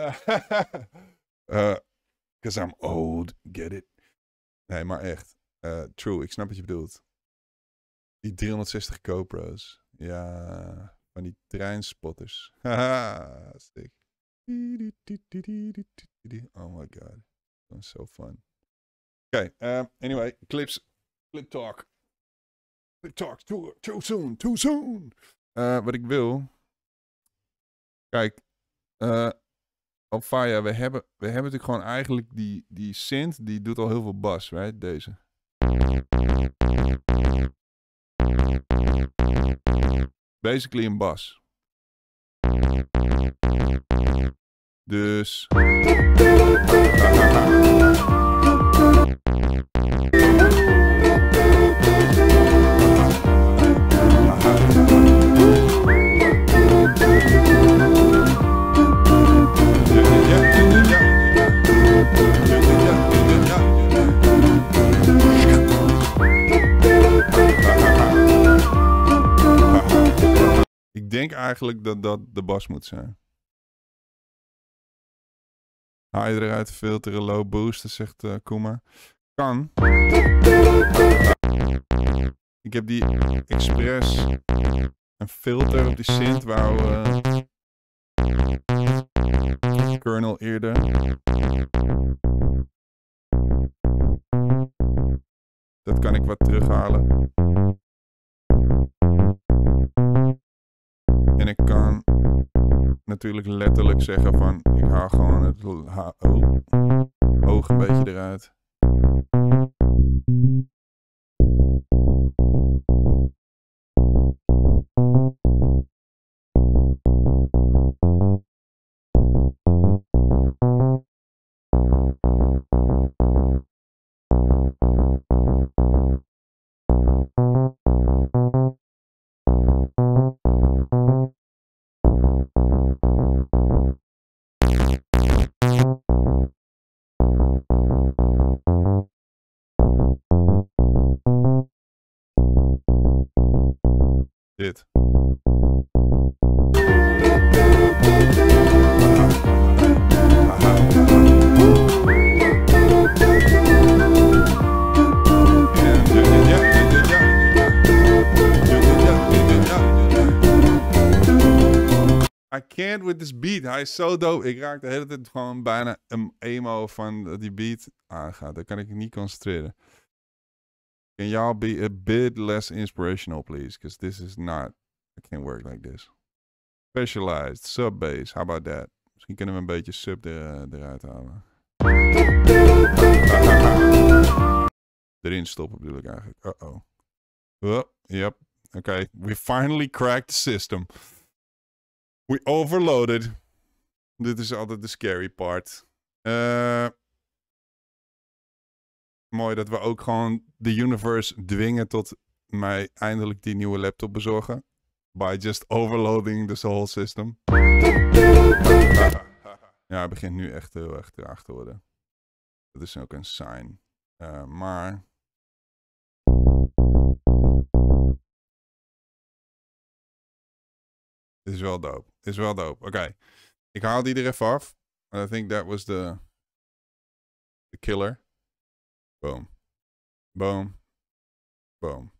Because I'm old, get it? Nee, maar echt. True, ik snap wat je bedoelt. Die 360 GoPro's. Ja, van die treinspotters. Haha, sick. Oh my god. That's so fun. Oké, anyway, clip talk. Clip talk, too soon. Wat ik wil. Kijk, Alfaya, we hebben natuurlijk gewoon eigenlijk die synth, die doet al heel veel bas, right? Deze. Basically een bas. Dus. Ik denk eigenlijk dat dat de bas moet zijn. Haal je eruit, filteren, low boosten, zegt Kuma. Kan. Ik heb die expres een filter op die synth wou kernel eerder. Dat kan ik wat terughalen. En ik kan natuurlijk letterlijk zeggen van, ik haal gewoon het hoog een beetje eruit. Dit. I can't with this beat. Hij is zo dope. Ik raak de hele tijd gewoon bijna een emo van die beat aangaat. Daar kan ik niet concentreren. Can y'all be a bit less inspirational, please? Because this is not... I can't work like this. Specialized. Sub bass. How about that? Misschien kunnen we een beetje sub eruit halen. Erin stoppen bedoel ik eigenlijk. Uh-oh. Oh, yep. Okay. We finally cracked the system. We overloaded. Dit is altijd de scary part. Mooi dat we ook gewoon de universe dwingen tot mij eindelijk die nieuwe laptop bezorgen. By just overloading this whole system. Ja, het begint nu echt heel erg traag te worden. Dat is ook een sign. Maar... Dit is wel dope. Dit is wel dope. Oké. Ik haal die er even af. I think that was the killer. Boom. Boom. Boom.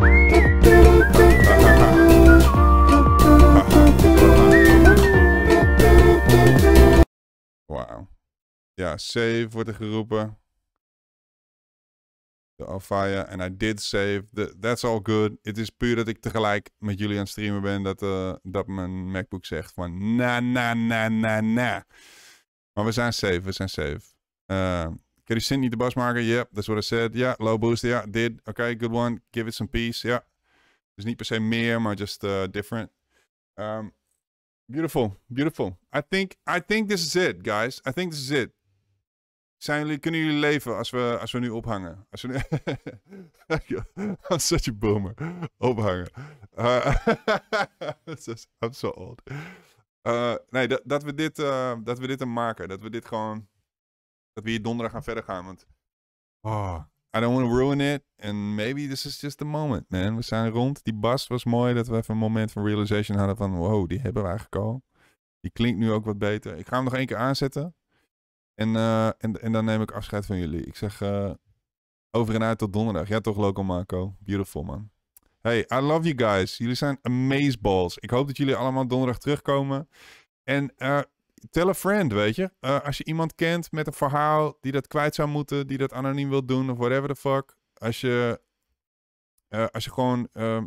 Wauw. Ja, save wordt er geroepen. De Alfaya. En I did save. That's all good. Het is puur dat ik tegelijk met jullie aan het streamen ben. Dat mijn MacBook zegt van na. Maar we zijn safe. We zijn safe. Can you send the bus marker? Yep, that's what I said. Yeah, low boost. Yeah, did. Okay, good one. Give it some peace. Yeah. Dus niet per se meer, maar just different. Beautiful. Beautiful. I think this is it, guys. I think this is it. Kunnen jullie leven als we nu ophangen? Als we nu... I'm such a boomer. Ophangen. I'm so old. Nee, dat we dit dan maken. Dat we dit gewoon... Dat we hier donderdag gaan verder gaan. Want... I don't want to ruin it. And maybe this is just the moment, man. We zijn rond. Die bas was mooi. Dat we even een moment van realization hadden van... Wow, die hebben we eigenlijk al. Die klinkt nu ook wat beter. Ik ga hem nog 1 keer aanzetten. En dan neem ik afscheid van jullie. Ik zeg over en uit tot donderdag. Ja toch, Local Marco. Beautiful, man. Hey, I love you guys. Jullie zijn amazeballs. Ik hoop dat jullie allemaal donderdag terugkomen. En tell a friend, weet je. Als je iemand kent met een verhaal die dat kwijt zou moeten, die dat anoniem wil doen of whatever the fuck. Als je gewoon,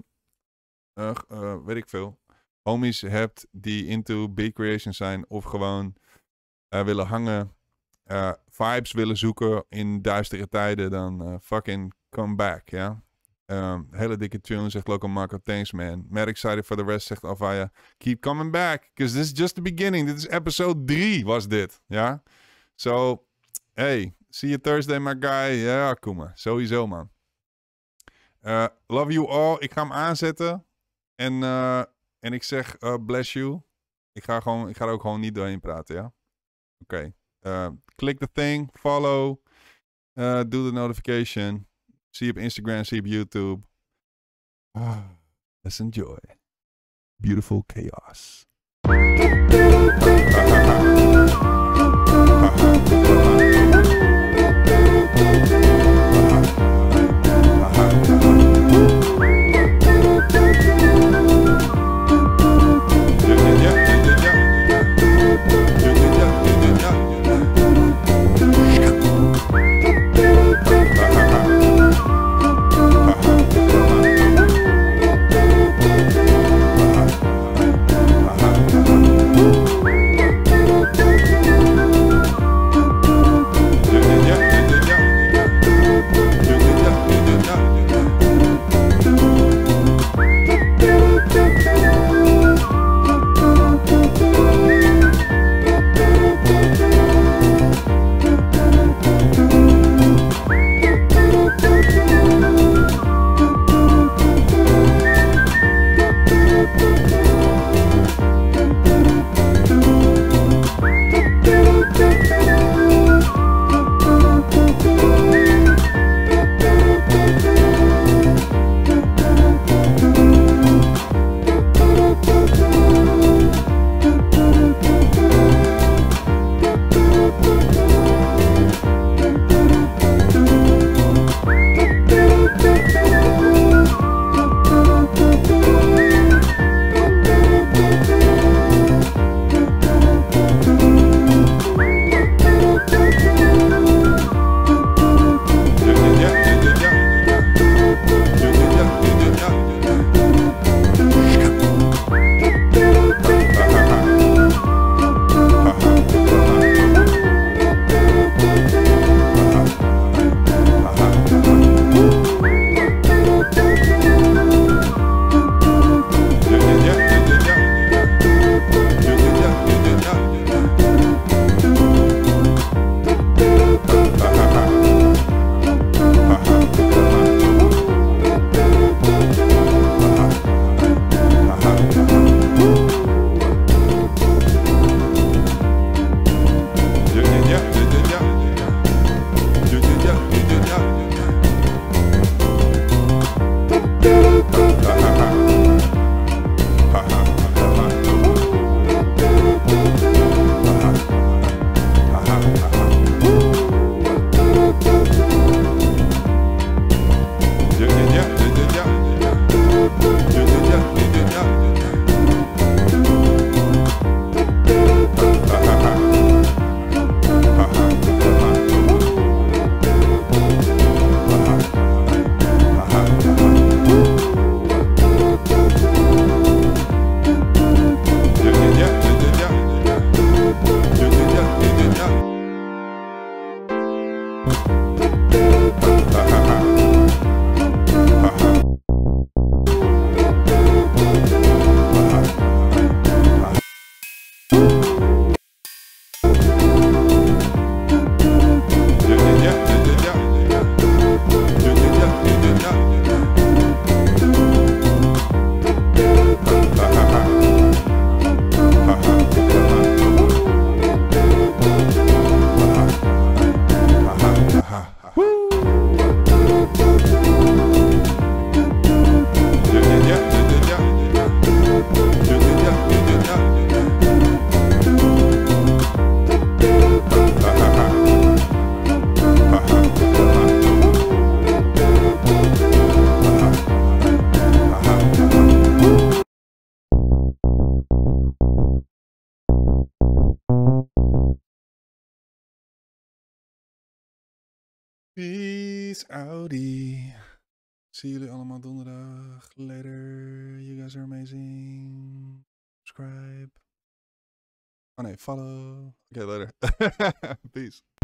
weet ik veel, homies hebt die into beat creation zijn of gewoon willen hangen, vibes willen zoeken in duistere tijden, dan fucking come back, ja. Hele dikke tune, zegt Local Marco. Thanks, man. Mad excited for the rest, zegt Alfaya. Keep coming back, because this is just the beginning. Dit is episode 3, was dit. Ja? So, hey, see you Thursday, my guy. Ja, kom maar. Sowieso, man. Love you all. Ik ga hem aanzetten. En ik zeg, bless you. Ik ga er ook gewoon niet doorheen praten, ja? Oké. Click the thing. Follow. Do the notification. Zie je op Instagram, zie je op YouTube. Let's enjoy. Beautiful chaos. Peace outie. Zie jullie allemaal donderdag. Later. You guys are amazing. Subscribe. Oh nee, follow. Oké, later. Peace.